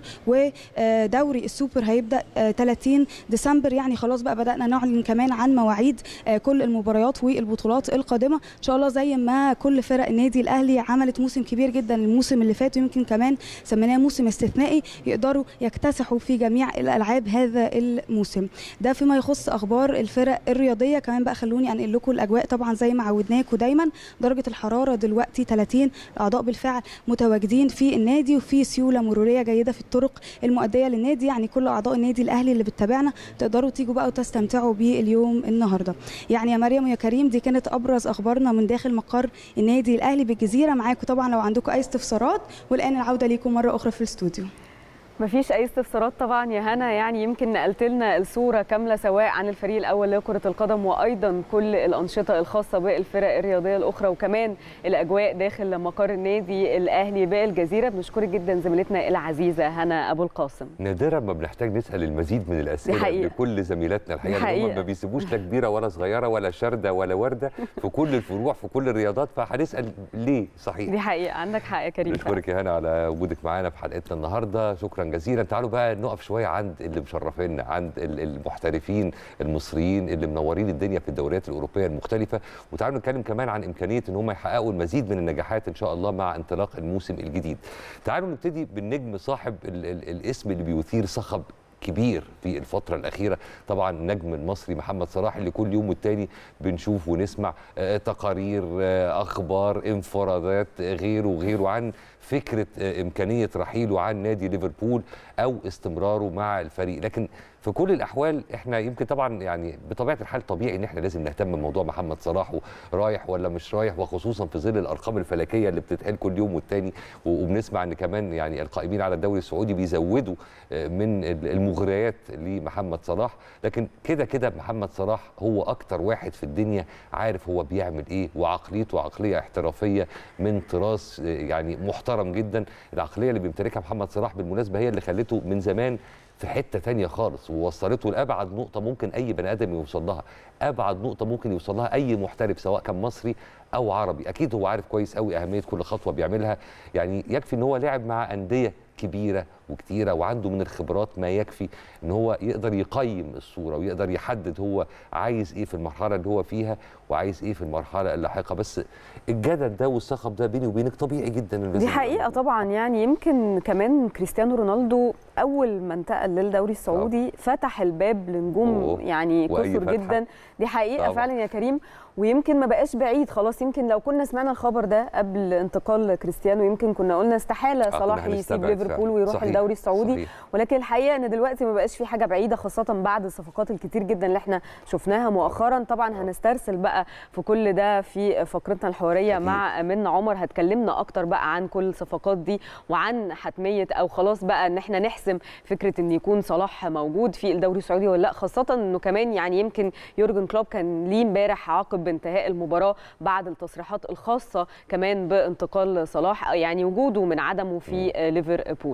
ودوري السوبر هيبدأ 30 ديسمبر. يعني خلاص بقى بدأنا نعلن كمان عن مواعيد كل المباريات والبطولات القادمة إن شاء الله. زي ما كل فرق النادي الأهلي عملت موسم كبير جدا الموسم اللي فات، ويمكن كمان سميناه موسم استثنائي، يقدروا يكتسحوا في جميع الألعاب هذا الموسم. ده فيما يخص أخبار الفرق الرياضية. كمان بقى خلوني أنقل لكم الأجواء. طبعا زي ما عودناكم دايما درجة الحرارة دلوقتي 30، الأعضاء بالفعل متواجدين في النادي، وفي سيولة مرورية جيدة في الطرق المؤدية للنادي. يعني كل أعضاء النادي الأهلي اللي بتتابعنا تقدروا تيجوا بقى وتستمتعوا باليوم النهارده. يعني يا مريم ويا كريم دي كانت أبرز أخبارنا من داخل مقر النادي الأهلي بالجزيرة. معاكم طبعا لو عندكم أي استفسارات، والآن العودة ليكم مرة أخرى في الاستوديو. مفيش اي استفسارات طبعا يا هنا. يعني يمكن نقلت لنا الصوره كامله سواء عن الفريق الاول لكره القدم، وايضا كل الانشطه الخاصه بالفرق الرياضيه الاخرى، وكمان الاجواء داخل مقر النادي الاهلي بالجزيره. بنشكرك جدا زميلتنا العزيزه هنا ابو القاسم. نادرا ما بنحتاج نسال المزيد من الاسئله لكل زميلاتنا الحقيقه، هم ما بيسيبوش لا كبيره ولا صغيره ولا شرده ولا ورده في كل الفروع في كل الرياضات، فهنسال ليه. صحيح، دي حقيقه، عندك حق يا كريم. بشكرك يا هنا على وجودك معانا في حلقتنا النهارده، شكرا جزيلا. تعالوا بقى نقف شويه عند اللي مشرفينا، عند المحترفين المصريين اللي منورين الدنيا في الدوريات الاوروبيه المختلفه، وتعالوا نتكلم كمان عن امكانيه ان هم يحققوا المزيد من النجاحات ان شاء الله مع انطلاق الموسم الجديد. تعالوا نبتدي بالنجم صاحب الاسم اللي بيثير صخب كبير في الفترة الأخيرة، طبعا النجم المصري محمد صلاح، اللي كل يوم والتاني بنشوف ونسمع تقارير، أخبار، انفرادات، غيره عن فكرة إمكانية رحيله عن نادي ليفربول أو استمراره مع الفريق. لكن في كل الأحوال احنا يمكن طبعا يعني بطبيعة الحال طبيعي ان احنا لازم نهتم بموضوع محمد صلاح رايح ولا مش رايح، وخصوصا في ظل الأرقام الفلكية اللي بتتقال كل يوم والتاني، وبنسمع ان كمان يعني القائمين على الدوري السعودي بيزودوا من المغريات لمحمد صلاح. لكن كده محمد صلاح هو أكتر واحد في الدنيا عارف هو بيعمل ايه، وعقليته عقلية احترافية من طراز يعني محترم جدا. العقلية اللي بيمتلكها محمد صلاح بالمناسبة هي اللي خلته من زمان في حتة تانية خالص، ووصلته لأبعد نقطة ممكن أي بني آدم يوصل لها، أبعد نقطة ممكن يوصل لها أي محترف سواء كان مصري أو عربي. أكيد هو عارف كويس قوي أهمية كل خطوة بيعملها. يعني يكفي إن هو لعب مع أندية كبيرة وكتيرة، وعنده من الخبرات ما يكفي ان هو يقدر يقيم الصورة ويقدر يحدد هو عايز ايه في المرحلة اللي هو فيها وعايز ايه في المرحلة اللاحقة. بس الجدل ده والصخب ده بيني وبينك طبيعي جدا. دي حقيقة طبعا. يعني يمكن كمان كريستيانو رونالدو اول ما انتقل للدوري السعودي فتح الباب لنجوم يعني كثر جدا. دي حقيقة فعلا يا كريم. ويمكن ما بقاش بعيد خلاص. يمكن لو كنا سمعنا الخبر ده قبل انتقال كريستيانو يمكن كنا قلنا استحالة صلاح يسيب ليفربول ويروح الدوري السعودي. صحيح. ولكن الحقيقة ان دلوقتي ما بقاش في حاجة بعيدة، خاصة بعد الصفقات الكتير جدا اللي احنا شفناها مؤخرا. طبعا هنسترسل بقى في كل ده في فقرتنا الحوارية مع منى عمر، هتكلمنا اكتر بقى عن كل الصفقات دي وعن حتمية او خلاص بقى ان احنا نحسم فكرة ان يكون صلاح موجود في الدوري السعودي ولا لا، خاصة انه كمان يعني يمكن يورجن كلوب كان ليه امبارح عقب بانتهاء المباراة بعد التصريحات الخاصة كمان بانتقال صلاح يعني وجوده من عدمه في ليفربول. خلونا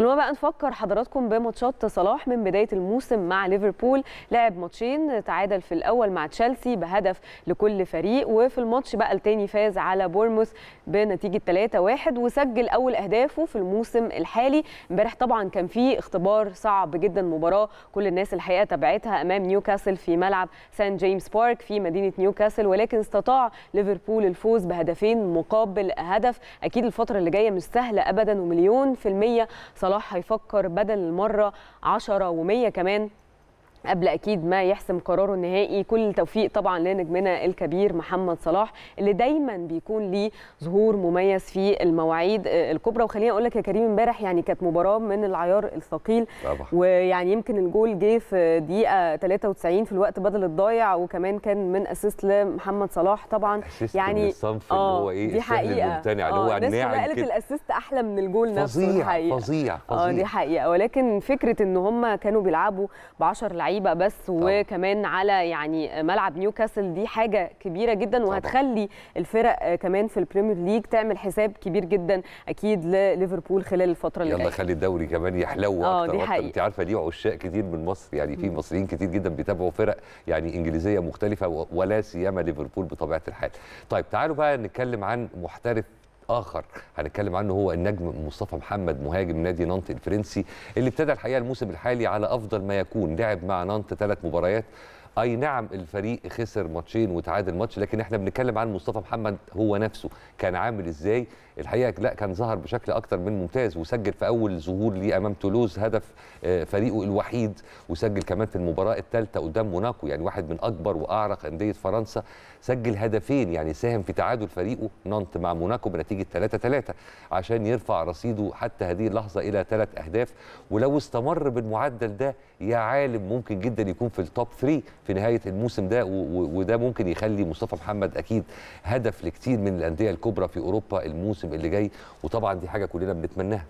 خلونا بقى نفكر حضراتكم بماتشات صلاح من بدايه الموسم مع ليفربول. لعب ماتشين، تعادل في الاول مع تشيلسي بهدف لكل فريق، وفي الماتش بقى الثاني فاز على بورموث بنتيجه 3-1 وسجل اول اهدافه في الموسم الحالي. امبارح طبعا كان في اختبار صعب جدا، مباراه كل الناس الحقيقه تابعتها امام نيوكاسل في ملعب سان جيمس بارك في مدينه نيوكاسل، ولكن استطاع ليفربول الفوز بهدفين مقابل هدف. اكيد الفتره اللي جايه مش سهله ابدا، ومليون في الميه صلاح هيفكر بدل المره 10 و100 كمان قبل اكيد ما يحسم قراره النهائي. كل التوفيق طبعا لنجمنا الكبير محمد صلاح اللي دايما بيكون ليه ظهور مميز في المواعيد الكبرى. وخليني اقول لك يا كريم، امبارح يعني كانت مباراه من العيار الثقيل طبعا، ويعني يمكن الجول جه في دقيقه 93 في الوقت بدل الضايع، وكمان كان من اسيست لمحمد صلاح طبعا. يعني الصنف اللي هو ايه دي حقيقه الممتنع اللي هو الناس قالت الاسيست احلى من الجول نفسه. فظيع فظيع دي حقيقه، ولكن فكره ان هم كانوا بيلعبوا ب10 لعيبه بس وكمان على يعني ملعب نيوكاسل، دي حاجه كبيره جدا وهتخلي الفرق كمان في البريمير ليج تعمل حساب كبير جدا اكيد لليفربول خلال الفتره اللي جايه. يلا خلي الدوري كمان يحلو اكتر واكتر. انت عارفه دي عشاق كتير من مصر، يعني في مصريين كتير جدا بيتابعوا فرق يعني انجليزيه مختلفه ولا سيما ليفربول بطبيعه الحال. طيب تعالوا بقى نتكلم عن محترف اخر هنتكلم عنه، هو النجم مصطفى محمد مهاجم نادي نانت الفرنسي اللي ابتدى الحقيقه الموسم الحالي على افضل ما يكون. لعب مع نانت 3 مباريات، اي نعم الفريق خسر ماتشين وتعادل ماتش، لكن احنا بنتكلم عن مصطفى محمد هو نفسه كان عامل ازاي. الحقيقه لا كان ظهر بشكل اكتر من ممتاز، وسجل في اول ظهور ليه امام تولوز هدف فريقه الوحيد، وسجل كمان في المباراه الثالثه قدام موناكو، يعني واحد من اكبر واعرق انديه فرنسا، سجل هدفين، يعني ساهم في تعادل فريقه نانت مع موناكو بنتيجه 3-3 عشان يرفع رصيده حتى هذه اللحظه الى 3 أهداف. ولو استمر بالمعدل ده يا عالم ممكن جدا يكون في التوب 3 في نهايه الموسم ده، وده ممكن يخلي مصطفى محمد اكيد هدف لكتير من الانديه الكبرى في اوروبا الموسم اللي جاي، وطبعا دي حاجه كلنا بنتمناها.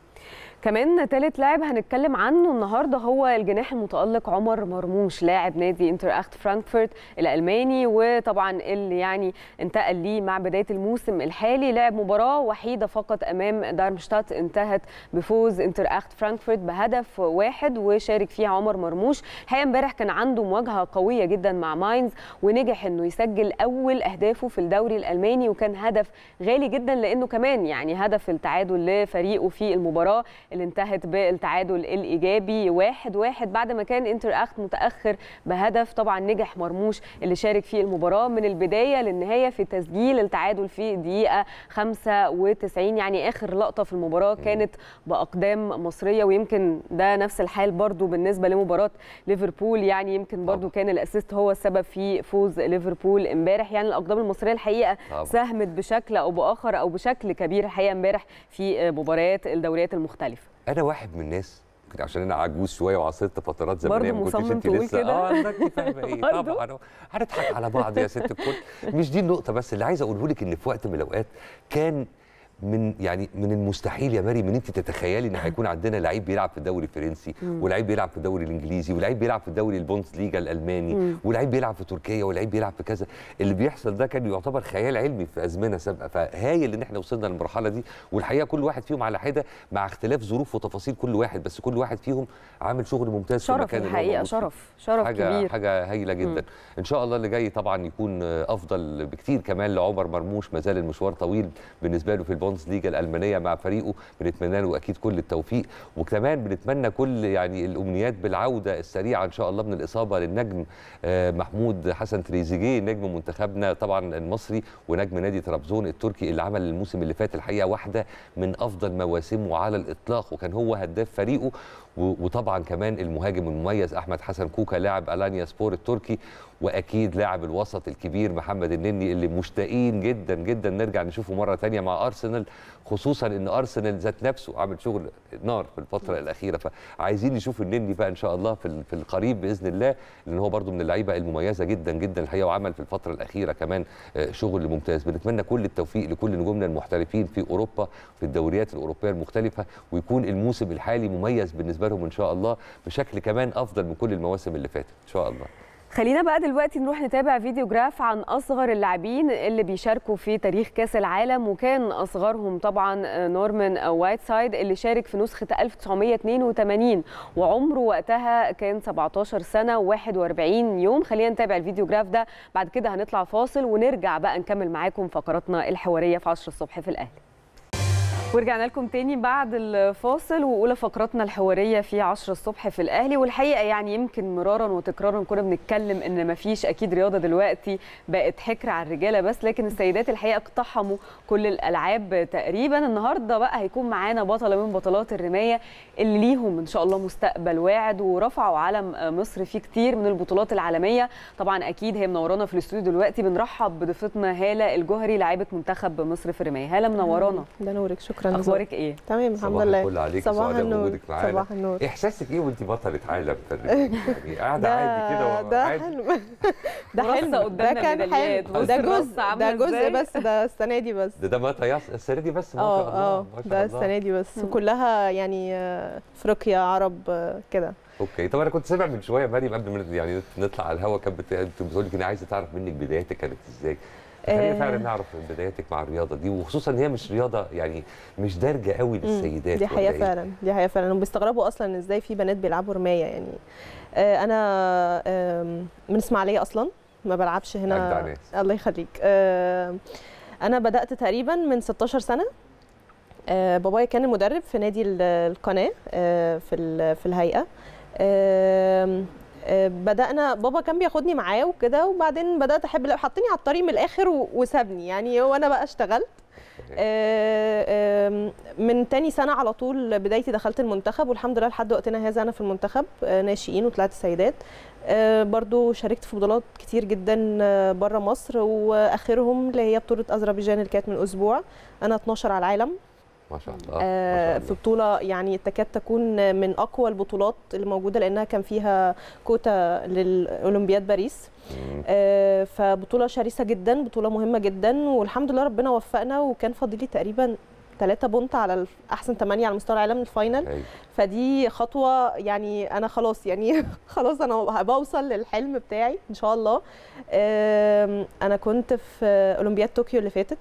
كمان ثالث لاعب هنتكلم عنه النهارده هو الجناح المتألق عمر مرموش، لاعب نادي انتراخت فرانكفورت الألماني، وطبعا اللي يعني انتقل ليه مع بداية الموسم الحالي. لعب مباراة وحيدة فقط أمام دارمشتات انتهت بفوز انتراخت فرانكفورت بهدف 1 وشارك فيها عمر مرموش. الحقيقة امبارح كان عنده مواجهة قوية جدا مع ماينز ونجح انه يسجل أول أهدافه في الدوري الألماني، وكان هدف غالي جدا لأنه كمان يعني هدف التعادل لفريقه في المباراة اللي انتهت بالتعادل الايجابي 1-1 بعد ما كان انتراخت متاخر بهدف. طبعا نجح مرموش اللي شارك في المباراه من البدايه للنهايه في تسجيل التعادل في دقيقه 95، يعني اخر لقطه في المباراه كانت باقدام مصريه، ويمكن ده نفس الحال برضو بالنسبه لمباراه ليفربول، يعني يمكن برضو كان الاسيست هو السبب في فوز ليفربول امبارح. يعني الاقدام المصريه الحقيقه ساهمت بشكل او باخر او بشكل كبير الحقيقه امبارح في مباريات الدوريات المختلفه. انا واحد من الناس عشان انا عجوز شويه وعاصرت فترات زمنيه ما كنتش انت لسه انت فاهمه ايه طبعا هنضحك على بعض يا ست الكل. مش دي النقطه، بس اللي عايز اقوله لك ان في وقت من الاوقات كان من المستحيل يا مريم ان انت تتخيلي ان هيكون عندنا لعيب بيلعب في الدوري الفرنسي ولعيب بيلعب في الدوري الانجليزي ولعيب بيلعب في الدوري البوندسليغا الالماني ولعيب بيلعب في تركيا ولعيب بيلعب في كذا. اللي بيحصل ده كان يعتبر خيال علمي في ازمنه سابقه، فهايل ان احنا وصلنا للمرحله دي. والحقيقه كل واحد فيهم على حده مع اختلاف ظروف وتفاصيل كل واحد، بس كل واحد فيهم عامل شغل ممتاز في المكان الحقيقه. شرف كبير، حاجه هايله جدا. ان شاء الله اللي جاي طبعا يكون افضل بكتير كمان لعمر مرموش، ما زال المشوار طويل بالنسبه له في البوندسليغا الالمانيه مع فريقه، بنتمنى له اكيد كل التوفيق، وكمان بنتمنى كل يعني الامنيات بالعوده السريعه ان شاء الله من الاصابه للنجم محمود حسن تريزيجيه، نجم منتخبنا طبعا المصري ونجم نادي طرابزون التركي اللي عمل الموسم اللي فات الحقيقه واحده من افضل مواسمه على الاطلاق، وكان هو هداف فريقه. وطبعا كمان المهاجم المميز احمد حسن كوكا لاعب الانيا سبور التركي، واكيد لاعب الوسط الكبير محمد النني اللي مشتاقين جدا جدا نرجع نشوفه مره ثانيه مع ارسنال، خصوصا ان ارسنال ذات نفسه عامل شغل نار في الفتره الاخيره، فعايزين نشوف النني بقى ان شاء الله في القريب باذن الله، لان هو برده من اللعيبه المميزه جدا جدا الحقيقه، وعمل في الفتره الاخيره كمان شغل ممتاز. بنتمنى كل التوفيق لكل نجومنا المحترفين في اوروبا في الدوريات الاوروبيه المختلفه، ويكون الموسم الحالي مميز بالنسبه لهم ان شاء الله بشكل كمان افضل من كل المواسم اللي فاتت ان شاء الله. خلينا بقى دلوقتي نروح نتابع فيديو جراف عن أصغر اللاعبين اللي بيشاركوا في تاريخ كأس العالم، وكان أصغرهم طبعا نورمان وايتسايد اللي شارك في نسخة 1982 وعمره وقتها كان 17 سنة و41 يوم. خلينا نتابع الفيديو جراف ده، بعد كده هنطلع فاصل ونرجع بقى نكمل معاكم فقراتنا الحوارية في 10 الصبح في الأهلي. ورجعنا لكم تاني بعد الفاصل وأولى فقراتنا الحوارية في 10 الصبح في الأهلي. والحقيقة يعني يمكن مرارا وتكرارا كنا بنتكلم إن مفيش أكيد رياضة دلوقتي بقت حكر على الرجالة بس، لكن السيدات الحقيقة اقتحموا كل الألعاب تقريبا. النهاردة بقى هيكون معانا بطلة من بطلات الرماية اللي ليهم إن شاء الله مستقبل واعد ورفعوا علم مصر في كتير من البطولات العالمية. طبعا أكيد هي منورانا في الاستوديو دلوقتي. بنرحب بضيفتنا هالة الجوهري لاعبة منتخب مصر في الرماية. هالة منورانا. ده نورك، شكرا. اخبارك ايه؟ تمام الحمد لله. صباح الفل صباح النور. صباح النور. احساسك ايه وانت بطله عالم في الرماية؟ يعني قاعده عادي كده ده حلو. ده حلو، ده كان حلو، ده جزء بس، ده السنه دي بس. ده ما السنه دي بس ما شاء الله. ده السنه دي بس وكلها يعني افريقيا عرب كده. اوكي. طب انا كنت سامع من شويه مريم قبل ما يعني نطلع على الهوا كانت بتقول لي انا عايزه تعرف منك بدايتك كانت ازاي. خلينا فعلا نعرف بداياتك مع الرياضه دي، وخصوصا ان هي مش رياضه يعني مش دارجه قوي للسيدات. دي حقيقه فعلا، دي حقيقه فعلا. هم بيستغربوا اصلا ازاي في بنات بيلعبوا رمايه يعني. انا من اسماعيليه اصلا، ما بلعبش هنا. الله يخليك. انا بدات تقريبا من 16 سنه. بابايا كان المدرب في نادي القناه في الهيئه. بدأنا بابا كان بياخدني معاه وكده، وبعدين بدأت أحب حطني على الطريق من الآخر وسابني يعني، وأنا بقى اشتغلت. من تاني سنة على طول بدايتي دخلت المنتخب، والحمد لله لحد وقتنا هذا أنا في المنتخب ناشئين وطلعت سيدات. برضو شاركت في بطولات كتير جدا بره مصر، وآخرهم اللي هي بطولة أذربيجان اللي كانت من أسبوع. أنا 12 على العالم ما شاء الله. في بطولة يعني تكاد تكون من أقوى البطولات اللي موجودة، لأنها كان فيها كوتا للأولمبياد باريس. فبطولة شرسة جدا، بطولة مهمة جدا، والحمد لله ربنا وفقنا، وكان فاضلي تقريبا 3 بونت على أحسن 8 على مستوى العالم الفاينل. فدي خطوة يعني أنا خلاص يعني خلاص أنا بوصل للحلم بتاعي إن شاء الله. أنا كنت في أولمبياد طوكيو اللي فاتت.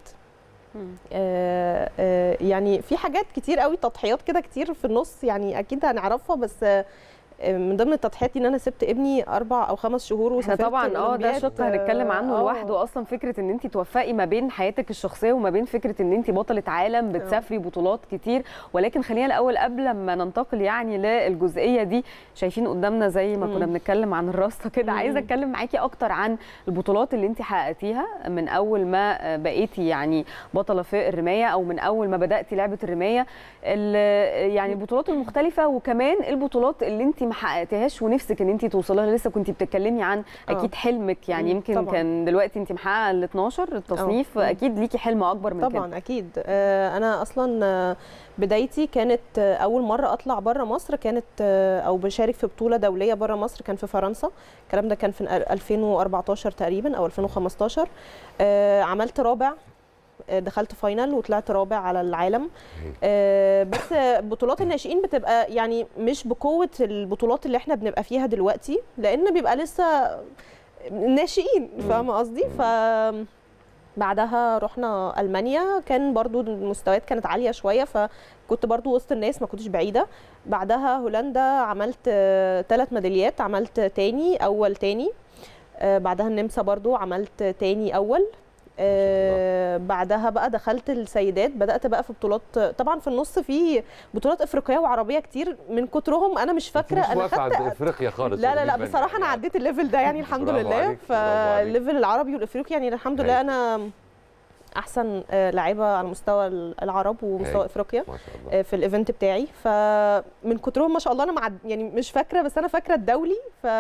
يعني في حاجات كتير قوي، تضحيات كده كتير في النص يعني اكيد هنعرفها، بس من ضمن التضحيات دي ان انا سبت ابني 4 أو 5 شهور وسافرت طبعا. ده شق هنتكلم عنه لوحده. اصلا فكره ان انت توفقي ما بين حياتك الشخصيه وما بين فكره ان انت بطله عالم بتسافري بطولات كتير. ولكن خلينا الاول قبل ما ننتقل يعني للجزئيه دي، شايفين قدامنا زي ما كنا بنتكلم عن الراسطه كده. عايزه اتكلم معاكي اكتر عن البطولات اللي انت حققتيها من اول ما بقيتي يعني بطله في الرمايه، او من اول ما بداتي لعبه الرمايه، يعني البطولات المختلفه، وكمان البطولات اللي انت ما حققتيهاش ونفسك ان انت توصليها. لسه كنت بتتكلمي عن اكيد حلمك يعني، يمكن طبعًا. كان دلوقتي انت محققه ال 12 التصنيف، اكيد ليكي حلم اكبر من طبعًا كده. طبعا اكيد. انا اصلا بدايتي كانت اول مره اطلع بره مصر، كانت او بشارك في بطوله دوليه بره مصر، كان في فرنسا. الكلام ده كان في 2014 تقريبا او 2015. عملت رابع، دخلت فاينل وطلعت رابع على العالم. بس بطولات الناشئين بتبقى يعني مش بقوه البطولات اللي احنا بنبقى فيها دلوقتي، لان بيبقى لسه ناشئين، فاهمه قصدي. بعدها رحنا المانيا، كان برضو المستويات كانت عاليه شويه، فكنت برضو وسط الناس، ما كنتش بعيده. بعدها هولندا عملت 3 ميداليات، عملت تاني اول تاني. بعدها النمسا برضو عملت تاني اول. بعدها بقى دخلت السيدات، بدات بقى في بطولات. طبعا في النص في بطولات افريقيه وعربيه كتير، من كترهم انا مش فاكره. انا خدت افريقيا خالص. لا بصراحه انا عديت الليفل ده يعني الحمد لله. فالليفل العربي والافريقي يعني الحمد لله انا احسن لاعبه على مستوى العرب ومستوى افريقيا في الايفنت بتاعي. فمن كترهم ما شاء الله انا يعني مش فاكره، بس انا فاكره الدولي.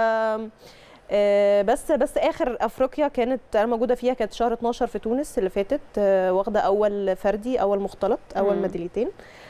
بس اخر افريقيا كانت انا موجوده فيها، كانت شهر 12 في تونس اللي فاتت، واخده اول فردي، اول مختلط، اول ميداليتين.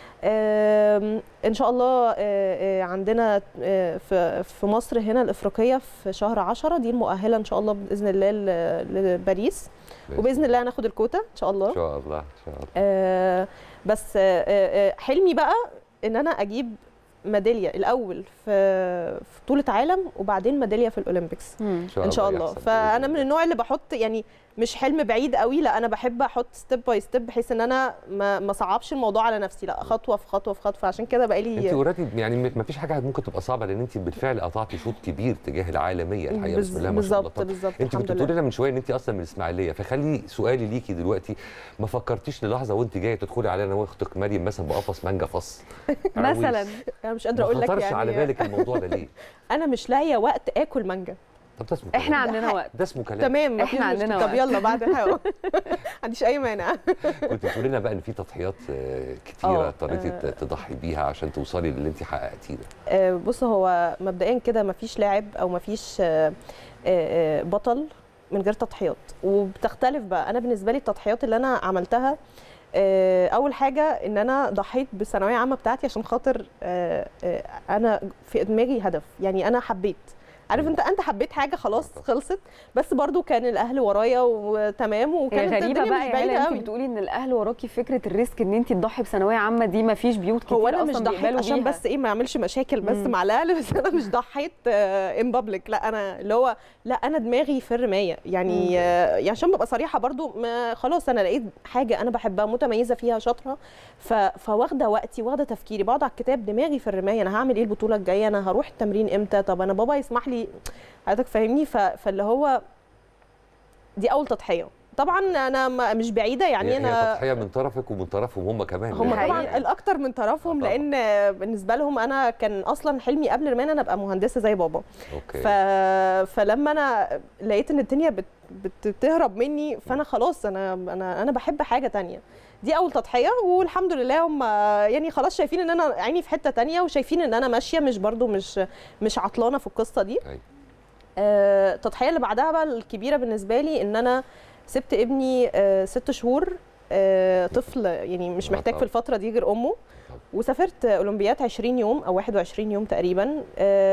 ان شاء الله عندنا في مصر هنا الافريقيه في شهر 10، دي المؤهله ان شاء الله باذن الله لباريس، وباذن الله هناخد الكوتا ان شاء الله. ان شاء الله ان شاء الله. بس حلمي بقى ان انا اجيب ميداليه الاول في بطوله عالم وبعدين ميداليه في الاولمبيكس ان شاء الله. فانا من النوع اللي بحط يعني مش حلم بعيد قوي، لا انا بحب احط ستيب باي ستيب بحيث ان انا ما صعبش الموضوع على نفسي، لا خطوه في خطوه في خطوه. فعشان كده بقالي انت اوريدي يعني ما فيش حاجه ممكن تبقى صعبه لان انت بالفعل قطعتي شوط كبير تجاه العالميه الحقيقه. بسم الله ما شاء الله. بالظبط. انت كنت بتقولي لنا من شويه ان انت اصلا من الاسماعيليه، فخلي سؤالي ليكي دلوقتي، ما فكرتيش للحظه وانت جايه تدخلي علينا واختك مريم مثلا بقفص مانجا فص مثلا؟ انا مش قادره اقول لك يعني ما على بالك الموضوع ده ليه؟ انا مش لاقيه وقت اكل مانجا. طب ده اسمه احنا عندنا وقت، ده اسمه كلام. تمام احنا عندنا وقت. طب يلا بعد الحلقه ما عنديش اي مانع. كنت بتقولي لنا بقى ان في تضحيات كتيره اضطريتي تضحي بيها عشان توصلي للي انت حققتيه ده. بص، هو مبدئيا كده مفيش لاعب او مفيش بطل من غير تضحيات، وبتختلف بقى. انا بالنسبه لي التضحيات اللي انا عملتها، اول حاجه ان انا ضحيت بالثانويه عامه بتاعتي عشان خاطر انا في دماغي هدف، يعني انا حبيت، عارف انت حبيت حاجه خلاص خلصت، بس برضو كان الاهل ورايا وتمام، وكانت غريبه الدنيا بقى مش بعيده قوي. انت بتقولي ان الاهل وراكي فكره الريسك ان انت تضحي بثانويه عامه دي، ما فيش بيوت كتير هو انا مش اصلا ضحيت عشان بيها. بس ايه ما اعملش مشاكل بس مع الاهل، بس انا مش ضحيت ان بابليك، لا انا اللي هو لا انا دماغي في الرمايه يعني. عشان ببقى صريحه برضو، خلاص انا لقيت حاجه انا بحبها متميزه فيها شاطره، فواخده وقتي واخده تفكيري، بقعد على الكتاب دماغي في الرمايه، انا هعمل ايه البطوله الجايه، انا هروح التمرين امتى، طب انا بابا يسمح لي، حضرتك فاهمني. فاللي هو دي اول تضحيه. طبعا انا مش بعيده يعني انا هي تضحيه من طرفك ومن طرفهم هم كمان. هم طبعا الاكتر من طرفهم، لان بالنسبه لهم انا كان اصلا حلمي قبل الرمايه انا ابقى مهندسه زي بابا. اوكي. فلما انا لقيت ان الدنيا بتهرب مني، فانا خلاص انا بحب حاجه تانية. دي اول تضحيه، والحمد لله هم يعني خلاص شايفين ان انا عيني في حته تانية، وشايفين ان انا ماشيه مش برضو مش عطلانه في القصه دي. التضحيه اللي بعدها بقى الكبيره بالنسبه لي ان انا سبت ابني 6 شهور طفل، يعني مش محتاج في الفتره دي غير امه، وسافرت اولمبياد 20 يوم او 21 يوم تقريبا.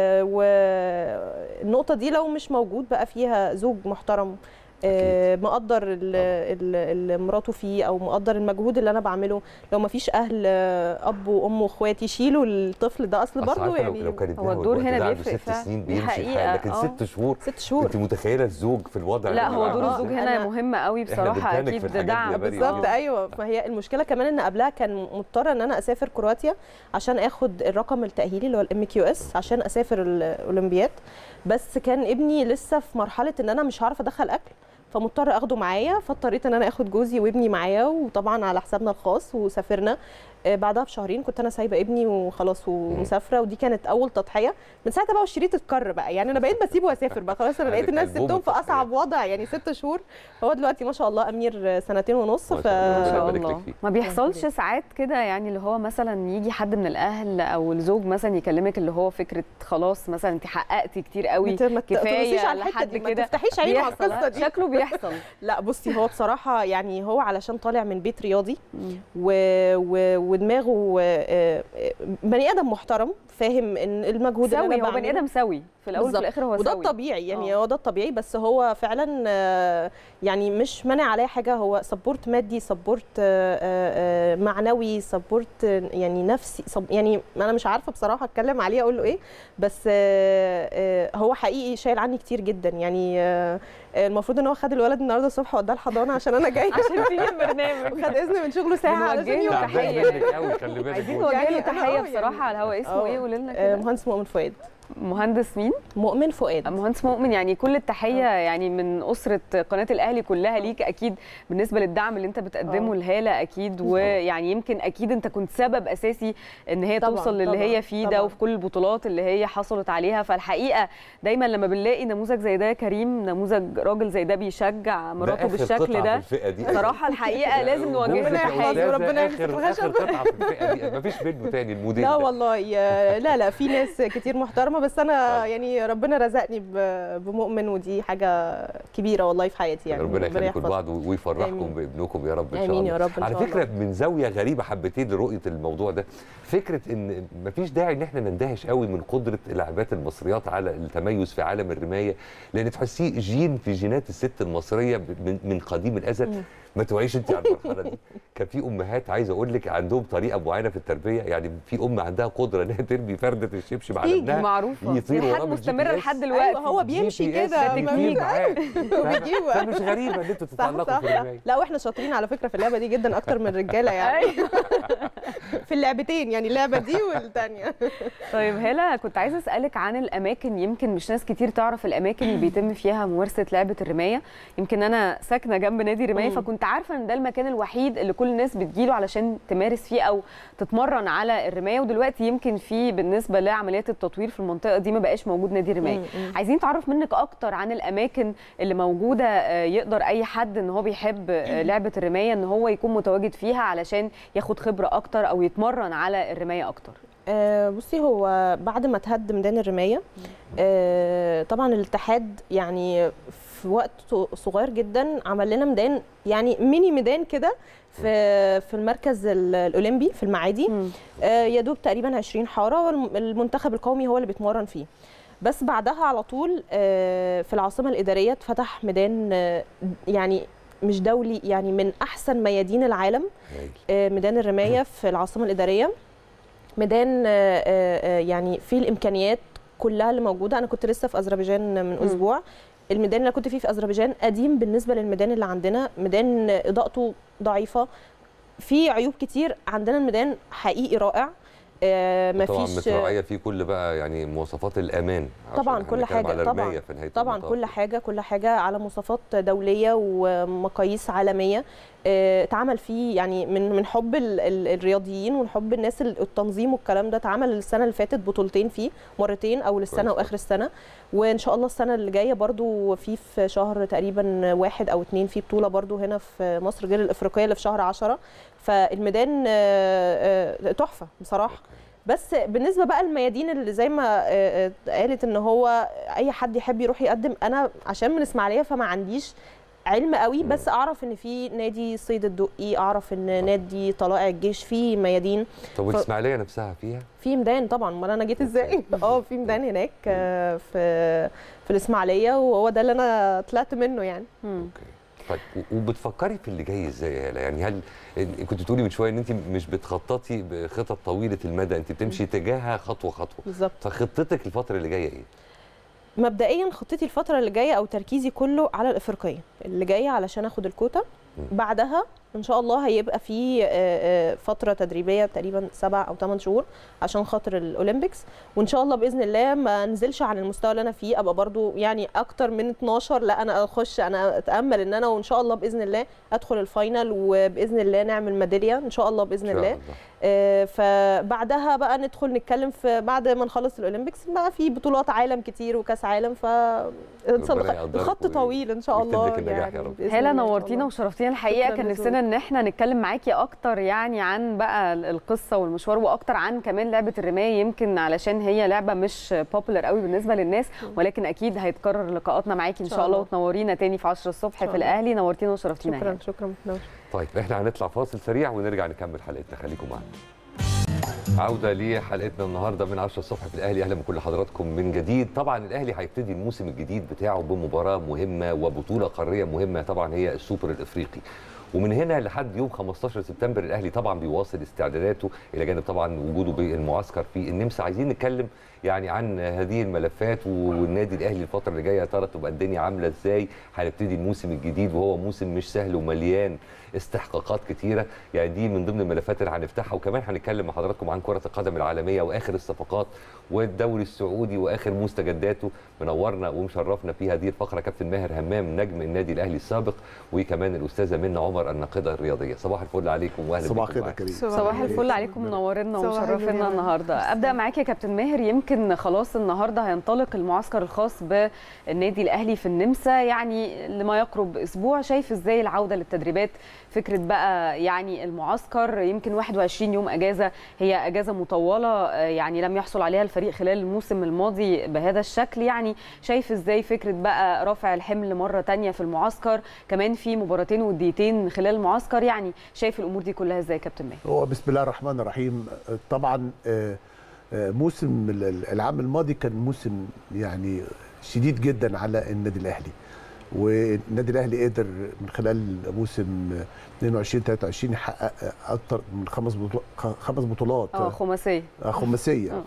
والنقطه دي لو مش موجود بقى فيها زوج محترم مقدر اللي مراته فيه، او مقدر المجهود اللي انا بعمله، لو ما فيش اهل اب وام واخواتي يشيلوا الطفل ده، اصل برضه يعني لو كانت هو الدور هنا بيفرق 6 سنين بيمشي الحال، لكن 6 شهور انت متخيله الزوج في الوضع لا هو دور الزوج هنا مهم قوي بصراحه، اكيد دعم بالظبط. ايوه، فهي المشكله كمان ان قبلها كان مضطره ان انا اسافر كرواتيا عشان اخد الرقم التاهيلي اللي هو الMQS عشان اسافر الاولمبياد، بس كان ابني لسه في مرحله ان انا مش هعرف ادخل اكل، فمضطر اخده معايا، فاضطريت ان انا اخد جوزي وابني معايا، وطبعا على حسابنا الخاص، وسافرنا. بعدها بشهرين كنت انا سايبه ابني وخلاص ومسافره، ودي كانت اول تضحيه. من ساعتها بقى الشريط اتكر بقى، يعني انا بقيت بسيبه واسافر بقى خلاص. انا لقيت الناس سبتهم في اصعب وضع، يعني 6 شهور، هو دلوقتي ما شاء الله امير 2.5 سنين. ما بيحصلش ساعات كده يعني اللي هو مثلا يجي حد من الاهل او الزوج مثلا يكلمك اللي هو فكره خلاص مثلا انت حققتي كتير قوي كفايه لحد كده، ما تفتحيش عينه على القصه دي، شكله بيحصل. لا بصي، هو بصراحه يعني هو علشان طالع من بيت رياضي ودماغه بني ادم محترم، فاهم ان المجهود اللي انا بعمله، هو بني ادم سوي في الاول وفي الاخر، هو وده سوي، وده الطبيعي يعني. هو ده الطبيعي، بس هو فعلا يعني مش مانع عليه حاجه، هو سبورت مادي، سبورت معنوي، سبورت يعني نفسي، يعني انا مش عارفه بصراحه اتكلم عليه اقول له ايه، بس هو حقيقي شايل عني كتير جدا يعني. المفروض ان هو خد الولد النهارده الصبح وداه الحضانه عشان انا جايه عشان في البرنامج، خد اذن من شغله ساعه علشان له تحيه. عايزين نوجه له تحيه بصراحه على الهواء. اسمه ايه قولي لنا كده؟ مهندس مؤمن فؤاد. مهندس مين؟ مؤمن فؤاد. مهندس مؤمن، يعني كل التحيه يعني من اسره قناه الاهلي كلها ليك، اكيد بالنسبه للدعم اللي انت بتقدمه لهاله، اكيد ويعني يمكن اكيد انت كنت سبب اساسي ان هي توصل للي هي فيه ده، وفي كل البطولات اللي هي حصلت عليها. فالحقيقه دايما لما بنلاقي نموذج زي ده يا كريم، نموذج راجل زي ده بيشجع مراته بالشكل ده، صراحه الحقيقه لازم نواجهه تحيه. ربنا يخليك. اخر قطعه في الفئه دي مفيش منه تاني الموديل لا ده. والله لا في ناس كتير محترمه، بس انا يعني ربنا رزقني بمؤمن، ودي حاجه كبيره والله في حياتي يعني. ربنا يخليكم لبعض ويفرحكم بابنكم يا رب ان شاء الله. يا رب. على فكره من زاويه غريبه حبتين لرؤيه الموضوع ده، فكره ان مفيش داعي ان احنا نندهش قوي من قدره اللاعبات المصريات على التميز في عالم الرمايه، لان تحسيه جين في جينات الست المصريه من قديم الازل. ما توعيش انت على المرحله دي. كان في امهات عايزه اقول لك عندهم طريقه معينه في التربيه، يعني في ام عندها قدره انها تربي فرده الشبشب على ابنها معروفه يطير وراه مستمره لحد دلوقتي. هو بيمشي كده وبيجيبه، فمش غريبه ان انتوا تتعلقوا في الرمايه. لا واحنا شاطرين على فكره في اللعبه دي جدا اكتر من الرجاله يعني. في اللعبتين يعني اللعبه دي والثانيه. طيب هالة، كنت عايزه اسالك عن الاماكن، يمكن مش ناس كتير تعرف الاماكن اللي بيتم فيها ممارسه لعبه الرمايه. يمكن انا ساكنه جنب نادي رمايه، فكنت عارفه ان ده المكان الوحيد اللي كل الناس بتجيله علشان تمارس فيه او تتمرن على الرمايه، ودلوقتي يمكن في بالنسبه لعمليات التطوير في المنطقه دي ما بقاش موجود نادي رمايه. عايزين نتعرف منك اكتر عن الاماكن اللي موجوده يقدر اي حد ان هو بيحب لعبه الرمايه ان هو يكون متواجد فيها علشان ياخد خبره اكتر او يتمرن على الرمايه اكتر. بصي، هو بعد ما تهد ميدان الرمايه طبعا الاتحاد يعني في وقت صغير جدا عمل لنا ميدان، يعني ميني ميدان كده في المركز الاولمبي في المعادي. يا دوب تقريبا 20 حاره، والمنتخب القومي هو اللي بيتمرن فيه. بس بعدها على طول في العاصمه الاداريه اتفتح ميدان يعني مش دولي، يعني من احسن ميادين العالم. ميدان الرمايه في العاصمه الاداريه ميدان يعني فيه الامكانيات كلها اللي موجوده. انا كنت لسه في اذربيجان من اسبوع. الميدان اللي كنت فيه في اذربيجان قديم بالنسبه للميدان اللي عندنا، ميدان اضاءته ضعيفه، في عيوب كتير. عندنا الميدان حقيقي رائع. مفيش متراعيه فيه كل بقى يعني مواصفات الامان طبعا، كل حاجه طبعا كل حاجه على مواصفات دوليه ومقاييس عالميه. اتعمل فيه يعني من حب الرياضيين ومن حب الناس التنظيم والكلام ده. اتعمل السنه اللي فاتت بطولتين فيه، مرتين، اول السنه واخر السنه، وان شاء الله السنه اللي جايه برضو في شهر تقريبا 1 أو 2 في بطوله برضو هنا في مصر غير الافريقيه اللي في شهر 10. فالميدان تحفه بصراحه. بس بالنسبه بقى الميادين اللي زي ما قالت ان هو اي حد يحب يروح يقدم، انا عشان من اسماعيليه فما عنديش علم قوي، بس اعرف ان في نادي صيد الدقي، اعرف ان نادي طلائع الجيش في ميادين. طب والاسماعيليه نفسها فيها؟ في ميدان طبعا، امال انا جيت ازاي؟ في ميدان هناك في الاسماعيليه، وهو ده اللي انا طلعت منه يعني. طيب وبتفكري في اللي جاي ازاي يا هالة؟ يعني هل كنت بتقولي من شويه ان انت مش بتخططي بخطط طويله المدى، انت بتمشي تجاهها خطوه خطوه. بالظبط. فخطتك الفتره اللي جايه ايه؟ مبدئيا خطتي الفتره اللي جايه او تركيزي كله على الافريقيه اللي جايه علشان اخد الكوتا. بعدها ان شاء الله هيبقى في فتره تدريبيه تقريبا 7 أو 8 شهور عشان خاطر الاولمبيكس، وان شاء الله باذن الله ما انزلش عن المستوى اللي انا فيه، ابقى برضو يعني اكتر من 12. لا انا اخش، انا اتامل ان انا وان شاء الله باذن الله ادخل الفاينل، وباذن الله نعمل ميداليه ان شاء الله باذن الله. فبعدها بقى ندخل نتكلم في بعد ما نخلص الاولمبيكس بقى في بطولات عالم كتير وكاس عالم، الخط طويل ان شاء الله يعني. هالة نورتينا وشرفتينا الحقيقه، كان نفسنا ان احنا نتكلم معاكي اكتر يعني عن بقى القصه والمشوار، واكتر عن كمان لعبه الرمايه، يمكن علشان هي لعبه مش بوبولار قوي بالنسبه للناس، ولكن اكيد هيتكرر لقاءاتنا معاكي ان شاء الله، وتنورينا تاني في 10 الصبح في الاهلي. نورتينا وشرفتينا. شكرا. طيب احنا هنطلع فاصل سريع ونرجع نكمل حلقتنا، خليكم معانا. عودة لحلقتنا النهارده من 10 الصبح في الاهلي. اهلا بكل حضراتكم من جديد. طبعا الاهلي هيبتدي الموسم الجديد بتاعه بمباراه مهمه وبطوله قاريه مهمه، طبعا هي السوبر الافريقي. ومن هنا لحد يوم 15 سبتمبر الاهلي طبعا بيواصل استعداداته، الى جانب طبعا وجوده بالمعسكر في النمسا. عايزين نتكلم يعني عن هذه الملفات والنادي الاهلي الفتره اللي جايه، ترى تبقى الدنيا عامله ازاي. هنبتدي الموسم الجديد وهو موسم مش سهل ومليان استحقاقات كتيره، يعني دي من ضمن الملفات اللي هنفتحها. وكمان هنتكلم مع حضراتكم عن كره القدم العالميه واخر الصفقات والدوري السعودي واخر مستجداته. منورنا ومشرفنا في هذه الفقره كابتن ماهر همام نجم النادي الاهلي السابق، وكمان الاستاذه منى عمر الناقده الرياضيه. صباح الفل عليكم واهلا بكم. صباح الخير يا كريم. صباح الفل عليكم، منورنا ومشرفينا النهارده. ابدا معاك يا كابتن ماهر، يمكن خلاص النهارده هينطلق المعسكر الخاص بالنادي الاهلي في النمسا، يعني لما يقرب اسبوع. شايف ازاي العوده للتدريبات؟ فكره بقى يعني المعسكر، يمكن 21 يوم اجازه، هي اجازه مطوله يعني لم يحصل عليها الفريق خلال الموسم الماضي بهذا الشكل. يعني شايف ازاي فكره بقى رفع الحمل مره ثانيه في المعسكر، كمان في مباراتين وديتين خلال المعسكر، يعني شايف الامور دي كلها ازاي يا كابتن ماهر؟ هو بسم الله الرحمن الرحيم. طبعا موسم العام الماضي كان موسم يعني شديد جدا على النادي الاهلي. والنادي الاهلي قدر من خلال موسم 22 23 يحقق اكتر من 5 بطولات خماسيه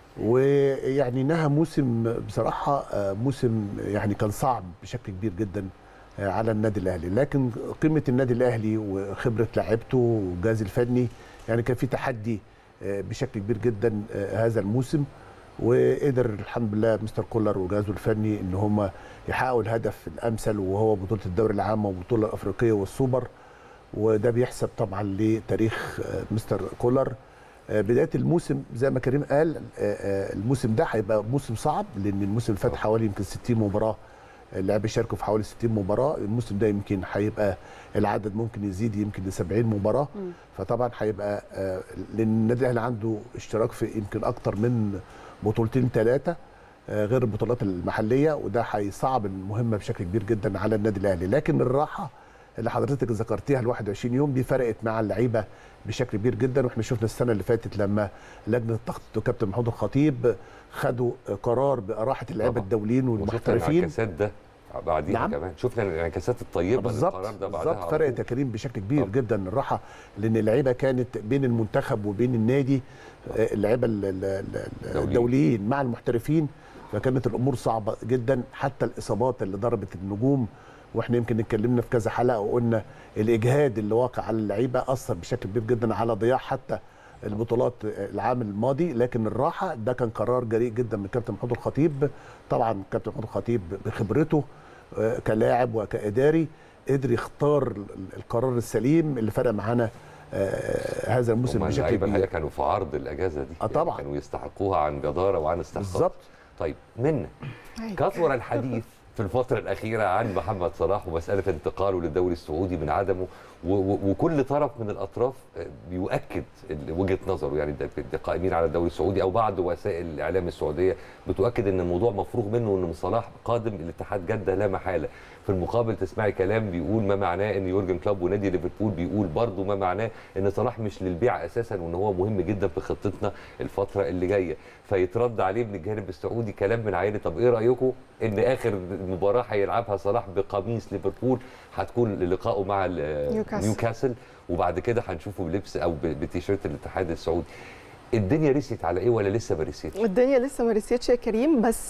ويعني انها موسم بصراحه موسم يعني كان صعب بشكل كبير جدا على النادي الاهلي، لكن قيمه النادي الاهلي وخبره لاعيبته والجهاز الفني يعني كان في تحدي بشكل كبير جدا هذا الموسم، وقدر الحمد لله مستر كولر وجهازه الفني ان هم يحققوا الهدف الامثل وهو بطوله الدوري العام والبطوله الافريقيه والسوبر، وده بيحسب طبعا لتاريخ مستر كولر. بدايه الموسم زي ما كريم قال الموسم ده هيبقى موسم صعب، لان الموسم اللي فات حوالي يمكن 60 مباراه اللاعبين شاركوا في حوالي 60 مباراه، الموسم ده يمكن هيبقى العدد ممكن يزيد يمكن ل 70 مباراه، فطبعا هيبقى لان النادي الاهلي عنده اشتراك في يمكن اكتر من بطولتين 3 غير البطولات المحليه، وده هيصعب المهمه بشكل كبير جدا على النادي الاهلي. لكن الراحه اللي حضرتك ذكرتيها ال 21 يوم دي فرقت مع اللعيبه بشكل كبير جدا، واحنا شفنا السنه اللي فاتت لما لجنه التخطيط وكابتن محمود الخطيب خدوا قرار براحه اللعيبه الدوليين والمحترفين. الانعكاسات ده بعديها كمان شفنا الانعكاسات الطيبه للقرار ده بعدها بالظبط فرقت يا كريم بشكل كبير جدا الراحه، لان اللعيبه كانت بين المنتخب وبين النادي اللعيبه الدوليين مع المحترفين، فكانت الامور صعبه جدا، حتى الاصابات اللي ضربت النجوم، واحنا يمكن اتكلمنا في كذا حلقه وقلنا الاجهاد اللي واقع على اللعيبه اثر بشكل كبير جدا على ضياع حتى البطولات العام الماضي. لكن الراحه ده كان قرار جريء جدا من كابتن محمود الخطيب، طبعا كابتن محمود الخطيب بخبرته كلاعب وكاداري قدر يختار القرار السليم اللي فرق معانا هذا الموسم بشكل كبير. اللعيبه كانوا في عرض الاجازه دي طبعا يعني كانوا يستحقوها عن جداره وعن استحقاق بالظبط. طيب منا كثر الحديث في الفترة الأخيرة عن محمد صلاح ومسألة انتقاله للدوري السعودي من عدمه، وكل طرف من الأطراف بيؤكد وجهة نظره، يعني القائمين على الدوري السعودي أو بعض وسائل الإعلام السعودية بتؤكد أن الموضوع مفروغ منه وأن صلاح قادم الاتحاد جدة لا محالة. في المقابل تسمعي كلام بيقول ما معناه أن يورجن كلوب ونادي ليفربول بيقول برضه ما معناه أن صلاح مش للبيع أساسا وأن هو مهم جدا في خطتنا الفترة اللي جاية. فيترد عليه من الجانب السعودي كلام من عيني، طب إيه رأيكم أن آخر مباراة هيلعبها صلاح بقميص ليفربول هتكون لقائه مع نيوكاسل، وبعد كده هنشوفه بلبس او بتيشيرت الاتحاد السعودي. الدنيا رسيت على ايه ولا لسه ما رسيتش؟ الدنيا لسه ما رسيتش يا كريم، بس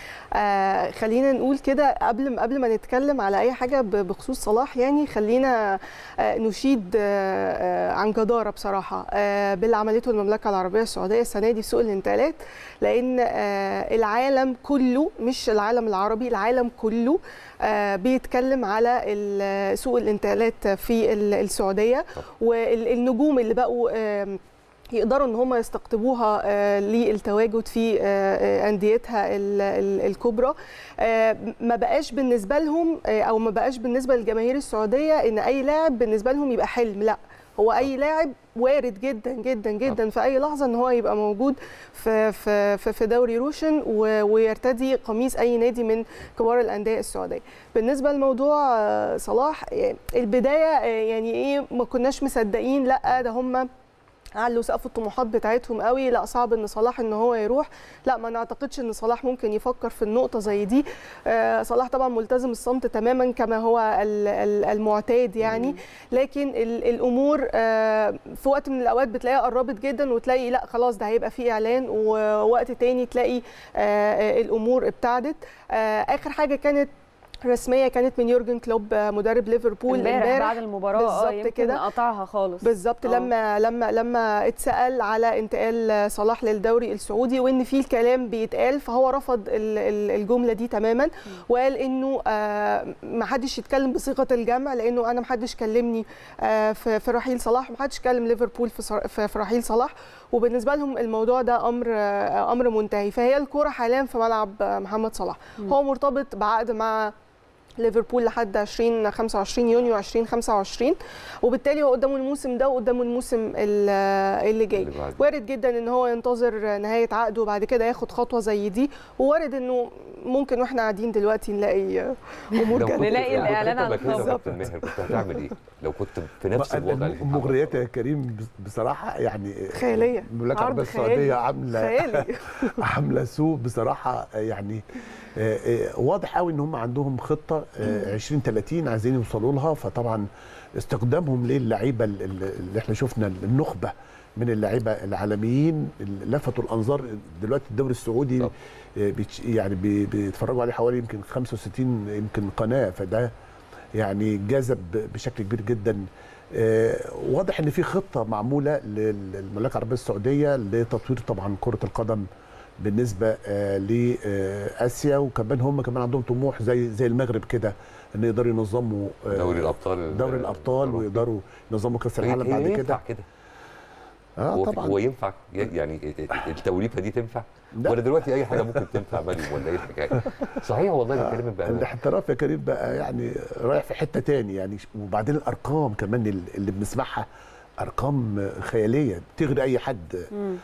خلينا نقول كده قبل ما نتكلم على اي حاجه بخصوص صلاح، يعني خلينا نشيد عن جداره بصراحه باللي عملته المملكه العربيه السعوديه السنه دي في سوق الانتقالات، لان العالم كله مش العالم العربي، العالم كله بيتكلم على سوق الانتقالات في السعوديه والنجوم اللي بقوا يقدروا ان هم يستقطبوها للتواجد في انديتها الكبرى. ما بقاش بالنسبه لهم او ما بقاش بالنسبه للجماهير السعوديه ان اي لاعب بالنسبه لهم يبقى حلم، لا، هو اي لاعب وارد جدا جدا جدا في اي لحظه ان هو يبقى موجود في دوري روشن ويرتدي قميص اي نادي من كبار الانديه السعوديه. بالنسبه لموضوع صلاح، البدايه يعني ايه، ما كناش مصدقين، لا ده هم علوا سقف الطموحات بتاعتهم قوي، لا صعب ان صلاح ان هو يروح، لا ما نعتقدش ان صلاح ممكن يفكر في النقطه زي دي. صلاح طبعا ملتزم الصمت تماما كما هو المعتاد يعني، لكن الامور في وقت من الاوقات بتلاقيها قربت جدا وتلاقي لا خلاص ده هيبقى فيه اعلان، ووقت تاني تلاقي الامور ابتعدت. اخر حاجه كانت رسميه كانت من يورجن كلوب مدرب ليفربول امبارح بعد المباراه بالظبط كده قطعها خالص بالظبط لما اتسال على انتقال صلاح للدوري السعودي وان في الكلام بيتقال، فهو رفض الجمله دي تماما وقال انه ما حدش يتكلم بصيغه الجمع، لانه انا ما حدش كلمني في رحيل صلاح، ما حدش كلم ليفربول في رحيل صلاح، وبالنسبه لهم الموضوع ده امر منتهي. فهي الكوره حاليا في ملعب محمد صلاح، هو مرتبط بعقد مع ليفربول لحد 25 يونيو 2025، وبالتالي هو قدامه الموسم ده وقدامه الموسم اللي جاي. وارد جدا ان هو ينتظر نهايه عقده وبعد كده ياخد خطوه زي دي، ووارد انه ممكن واحنا قاعدين دلوقتي نلاقي امور نلاقي الاعلان على الخبر. كنت هتعمل ايه لو كنت في نفس الوضع؟ المغريات يا كريم بصراحه يعني خياليه، المملكه العربيه السعوديه عامله سوق بصراحه، يعني واضح قوي ان هم عندهم خطه 2030 عايزين يوصلوا لها. فطبعا استخدامهم للعيبه اللي احنا شفنا النخبه من اللعيبه العالميين اللي لفتوا الانظار. دلوقتي الدوري السعودي يعني بيتفرجوا عليه حوالي يمكن 65 يمكن قناه، فده يعني جذب بشكل كبير جدا. واضح ان في خطه معموله للمملكه العربيه السعوديه لتطوير طبعا كره القدم بالنسبه لاسيا، وكمان هم كمان عندهم طموح زي المغرب كده ان يقدروا ينظموا دوري الابطال ويقدروا ينظموا كاس العالم بعد كده. طبعا هو ينفع يعني التوليفه دي تنفع ولا دلوقتي اي حاجه ممكن تنفع مريم ولا ايه الحكايه؟ صحيح والله بكلمك بقى الاحتراف يا كريم بقى يعني رايح في حته تاني يعني. وبعدين الارقام كمان اللي بنسمعها ارقام خياليه تغري اي حد.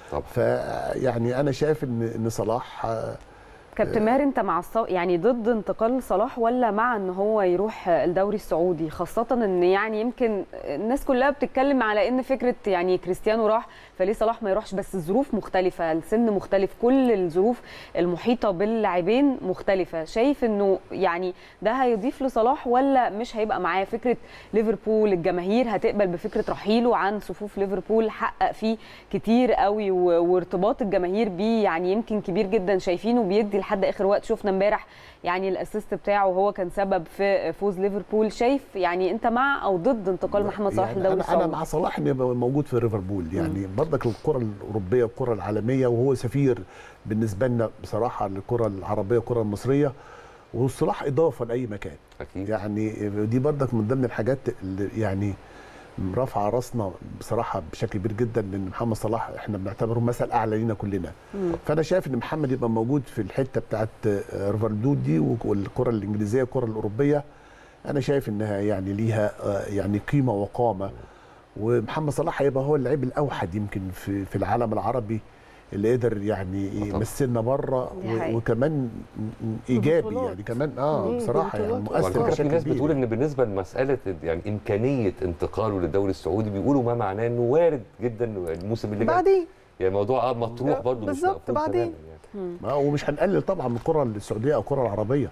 فيعني انا شايف ان صلاح كابتن ماهر انت مع يعني ضد انتقال صلاح ولا مع ان هو يروح الدوري السعودي، خاصه ان يعني يمكن الناس كلها بتتكلم على ان فكره يعني كريستيانو راح فليه صلاح ما يروحش، بس الظروف مختلفه، السن مختلف، كل الظروف المحيطه باللاعبين مختلفه. شايف انه يعني ده هيضيف لصلاح ولا مش هيبقى معاه؟ فكره ليفربول الجماهير هتقبل بفكره رحيله عن صفوف ليفربول، حقق فيه كتير قوي وارتباط الجماهير بيه يعني يمكن كبير جدا، شايفينه بيدي لحد اخر وقت. شفنا امبارح يعني الاسيست بتاعه وهو كان سبب في فوز ليفربول. شايف يعني انت مع او ضد انتقال محمد صلاح للدوري السعودي؟ انا مع صلاح انه يبقى موجود في ليفربول يعني برضك الكره الاوروبيه والكره العالميه، وهو سفير بالنسبه لنا بصراحه للكره العربيه والكره المصريه، والصلاح اضافه لاي مكان اكيد يعني. دي برضك من ضمن الحاجات اللي يعني رافعه راسنا بصراحه بشكل كبير جدا، لان محمد صلاح احنا بنعتبره مثل اعلى لينا كلنا. فانا شايف ان محمد يبقى موجود في الحته بتاعت ليفربول دي والكره الانجليزيه والكره الاوروبيه. انا شايف انها يعني ليها يعني قيمه وقامه، ومحمد صلاح هيبقى هو اللاعب الاوحد يمكن في العالم العربي اللي قدر يعني يمثلنا بره وكمان ايجابي يعني كمان بصراحه يعني مؤثر بشكل كبير. الناس بتقول ان بالنسبه لمساله يعني امكانيه انتقاله للدوري السعودي بيقولوا ما معناه انه وارد جدا الموسم اللي جاي بعدين يعني الموضوع مطروح برضه بالظبط بعدين يعني. ومش هنقلل طبعا من الكره السعوديه او الكره العربيه،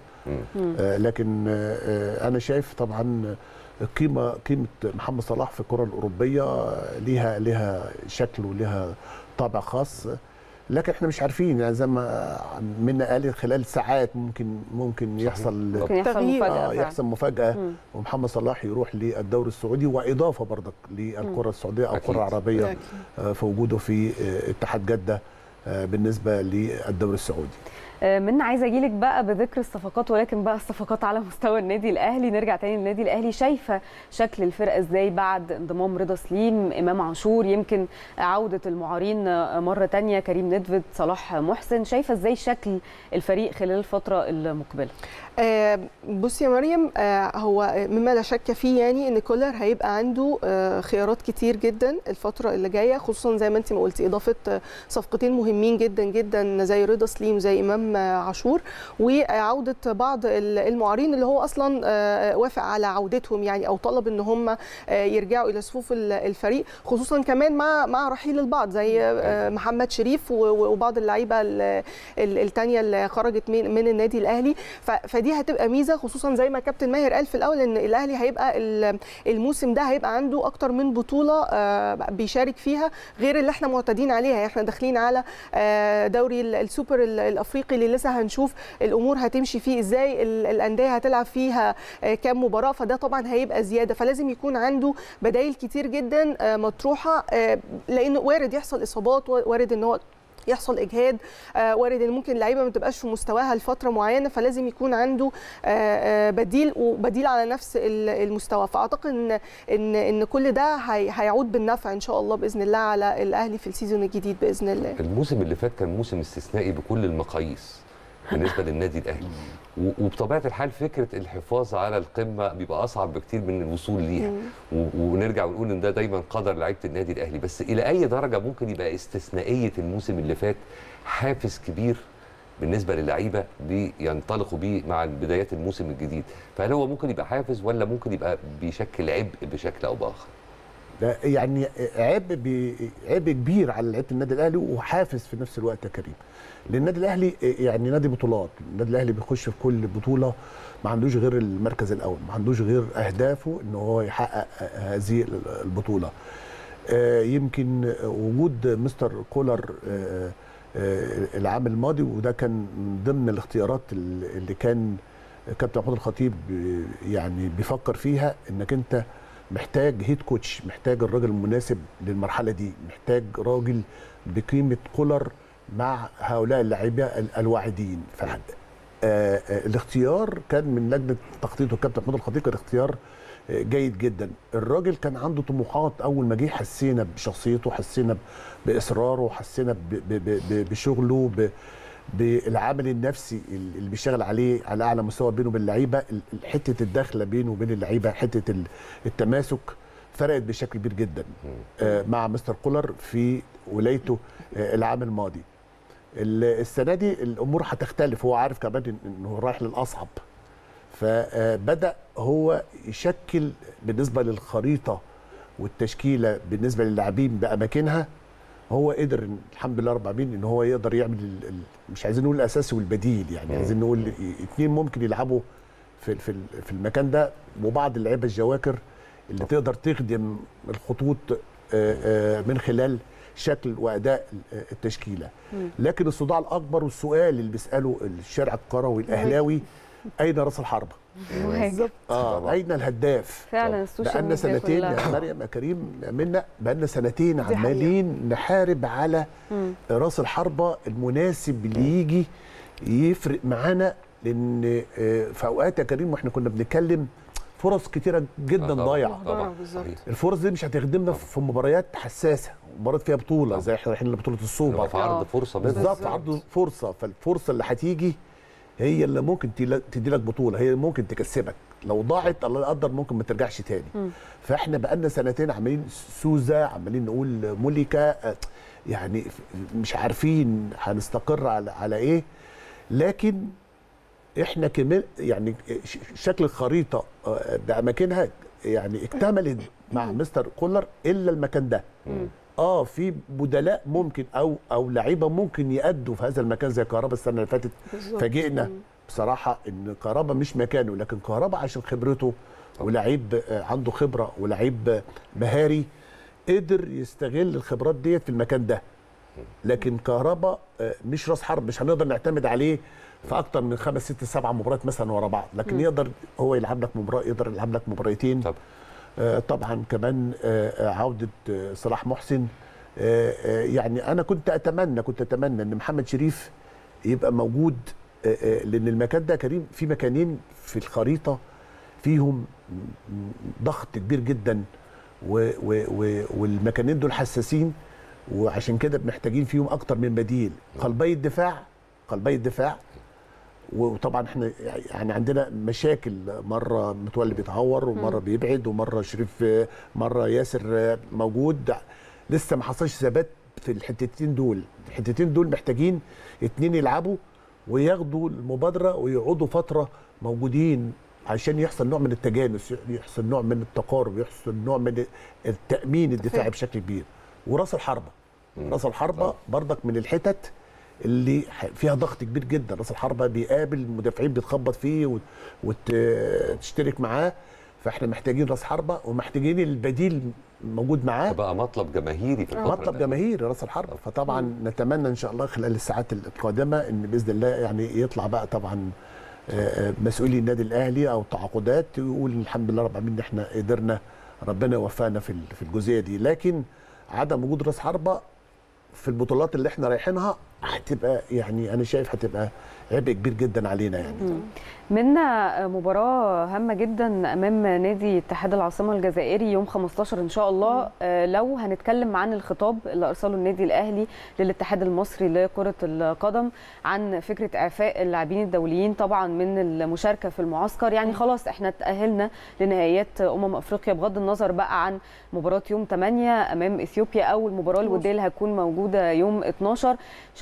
لكن انا شايف طبعا قيمه محمد صلاح في الكره الاوروبيه ليها شكل وليها طابع خاص، لكن احنا مش عارفين يعني زي ما منا قال خلال ساعات ممكن يحصل مفاجأة يحصل مفاجأة ومحمد صلاح يروح للدوري السعودي، واضافه برضك للكره السعوديه او الكره العربيه في وجوده في اتحاد جده بالنسبه للدوري السعودي. منا عايزه اجيلك بقى بذكر الصفقات، ولكن بقى الصفقات على مستوى النادي الاهلي. نرجع تاني للنادي الاهلي، شايفه شكل الفرقه ازاي بعد انضمام رضا سليم، امام عاشور، يمكن عوده المعارين مره تانية، كريم ندفد، صلاح محسن، شايفه ازاي شكل الفريق خلال الفتره المقبله؟ بصي يا مريم، هو مما لا شك فيه يعني ان كولر هيبقى عنده خيارات كتير جدا الفتره اللي جايه، خصوصا زي ما انت ما قلتي اضافه صفقتين مهمين جدا جدا زي رضا سليم زي امام عاشور، وعوده بعض المعارين اللي هو اصلا وافق على عودتهم يعني او طلب ان هم يرجعوا الى صفوف الفريق، خصوصا كمان مع رحيل البعض زي محمد شريف وبعض اللعيبه الثانيه اللي خرجت من النادي الاهلي. فدي هتبقى ميزه، خصوصا زي ما كابتن ماهر قال في الاول ان الاهلي هيبقى الموسم ده هيبقى عنده اكتر من بطوله بيشارك فيها غير اللي احنا معتادين عليها. احنا داخلين على دوري السوبر الافريقي اللي لسه هنشوف الامور هتمشي فيه ازاي، الانديه هتلعب فيها كام مباراه، فده طبعا هيبقى زياده، فلازم يكون عنده بدائل كتير جدا مطروحه، لانه وارد يحصل اصابات، وارد ان هو يحصل اجهاد، وارد ان ممكن اللعيبه ما تبقاش في مستواها لفتره معينه، فلازم يكون عنده بديل على نفس المستوى. فاعتقد ان كل ده هيعود بالنفع ان شاء الله باذن الله على الاهلي في السيزون الجديد باذن الله. الموسم اللي فات كان موسم استثنائي بكل المقاييس بالنسبه للنادي الاهلي، وبطبيعه الحال فكره الحفاظ على القمه بيبقى اصعب بكتير من الوصول ليها، ونرجع ونقول ان ده دايما قدر لعيبه النادي الاهلي. بس الى اي درجه ممكن يبقى استثنائيه الموسم اللي فات حافز كبير بالنسبه للعيبه بينطلقوا بيه مع بدايات الموسم الجديد؟ فهل هو ممكن يبقى حافز ولا ممكن يبقى بيشكل عبء بشكل او باخر؟ يعني عبء كبير على لعيبه النادي الاهلي وحافز في نفس الوقت يا كريم. لان النادي الاهلي يعني نادي بطولات، النادي الاهلي بيخش في كل بطوله ما عندوش غير المركز الاول، ما عندوش غير اهدافه ان هو يحقق هذه البطوله. يمكن وجود مستر كولر العام الماضي، وده كان من ضمن الاختيارات اللي كان كابتن محمود الخطيب يعني بيفكر فيها، انك انت محتاج هيد كوتش، محتاج الراجل المناسب للمرحله دي، محتاج راجل بقيمه كولر مع هؤلاء اللاعبين الواعدين. الاختيار كان من لجنه تخطيط والكابتن محمود الخطيب، كان اختيار جيد جدا. الراجل كان عنده طموحات، اول ما جه حسينا بشخصيته، حسينا باصراره، حسينا بشغله، بالعامل النفسي اللي بيشتغل عليه على اعلى مستوى بينه وبين اللعيبه، حته الدخله بينه وبين اللعيبه، حته التماسك فرقت بشكل كبير جدا مع مستر كولر في ولايته العام الماضي. السنه دي الامور هتختلف، هو عارف كمان انه رايح للاصعب، فبدا هو يشكل بالنسبه للخريطه والتشكيله بالنسبه للاعبين باماكنها. هو قدر الحمد لله رب العالمين ان هو يقدر يعمل مش عايزين نقول الاساسي والبديل، يعني عايزين نقول اثنين ممكن يلعبوا في المكان ده، وبعض اللعيبه الجواكر اللي تقدر تخدم الخطوط من خلال شكل واداء التشكيله. لكن الصداع الاكبر والسؤال اللي بيساله الشارع الكروي الاهلاوي، اين راس الحربه؟ بالظبط. اين الهداف؟ فعلا السوشيال ميديا بقالنا سنتين يا مريم يا كريم منا، بقالنا سنتين عمالين نحارب على راس الحربه المناسب اللي يجي يفرق معانا، لان في اوقات يا كريم واحنا كنا بنتكلم فرص كتيره جدا ضايعه. الفرص دي مش هتخدمنا في مباريات حساسه، مباريات فيها بطوله زي احنا رايحين لبطوله السوبر، في عرض فرصه بالظبط، عرض فرصه. فالفرصه اللي هتيجي هي اللي ممكن تدي لك بطوله، هي ممكن تكسبك. لو ضاعت الله يقدر ممكن ما ترجعش تاني. فاحنا بقالنا سنتين عمالين سوزا، عمالين نقول موليكا، يعني مش عارفين هنستقر على ايه. لكن احنا كمان يعني شكل الخريطه باماكنها يعني اكتملت مع مستر كولر الا المكان ده. في بدلاء ممكن او لعيبه ممكن يأدوا في هذا المكان زي كهربا السنه اللي فاتت. فاجئنا بصراحه ان كهربا مش مكانه، لكن كهربا عشان خبرته ولعيب عنده خبره ولعيب مهاري قدر يستغل الخبرات ديت في المكان ده. لكن كهربا مش راس حرب، مش هنقدر نعتمد عليه في اكتر من 5 6 7 مباريات مثلا ورا بعض، لكن يقدر هو يلعب لك مباراه، يقدر يلعب لك مباراتين. طبعا كمان عوده صلاح محسن. يعني انا كنت اتمنى ان محمد شريف يبقى موجود، لان المكان ده كريم في مكانين في الخريطه فيهم ضغط كبير جدا، والمكانين دول حساسين، وعشان كده محتاجين فيهم اكتر من بديل. قلبي الدفاع، وطبعا احنا يعني عندنا مشاكل، مره متولي بيتعور ومره بيبعد ومره شريف، مره ياسر موجود، لسه ما حصلش ثبات في الحتتين دول محتاجين 2 يلعبوا وياخدوا المبادره ويقعدوا فتره موجودين عشان يحصل نوع من التجانس، يحصل نوع من التقارب، يحصل نوع من التامين الدفاعي بشكل كبير. وراس الحربه برضك من الحتت اللي فيها ضغط كبير جدا. راس الحربه بيقابل المدافعين، بتخبط فيه وتشترك معاه، فاحنا محتاجين راس حربه ومحتاجين البديل موجود معاه. بقى مطلب جماهيري في الفتره، مطلب جماهيري راس الحربه. فطبعا نتمنى ان شاء الله خلال الساعات القادمه ان باذن الله يعني يطلع بقى طبعا مسؤولي النادي الاهلي او تعاقدات يقول الحمد لله رب العالمين ان احنا قدرنا، ربنا يوفقنا في الجزئيه دي. لكن عدم وجود راس حربه في البطولات اللي احنا رايحينها هتبقى يعني انا شايف هتبقى عبء كبير جدا علينا. يعني منا مباراه هامه جدا امام نادي اتحاد العاصمه الجزائري يوم 15 ان شاء الله. لو هنتكلم عن الخطاب اللي ارسله النادي الاهلي للاتحاد المصري لكره القدم عن فكره اعفاء اللاعبين الدوليين طبعا من المشاركه في المعسكر، يعني خلاص احنا تاهلنا لنهائيات افريقيا بغض النظر بقى عن مباراه يوم 8 امام اثيوبيا او المباراه الوديه اللي هتكون موجوده يوم 12. شايف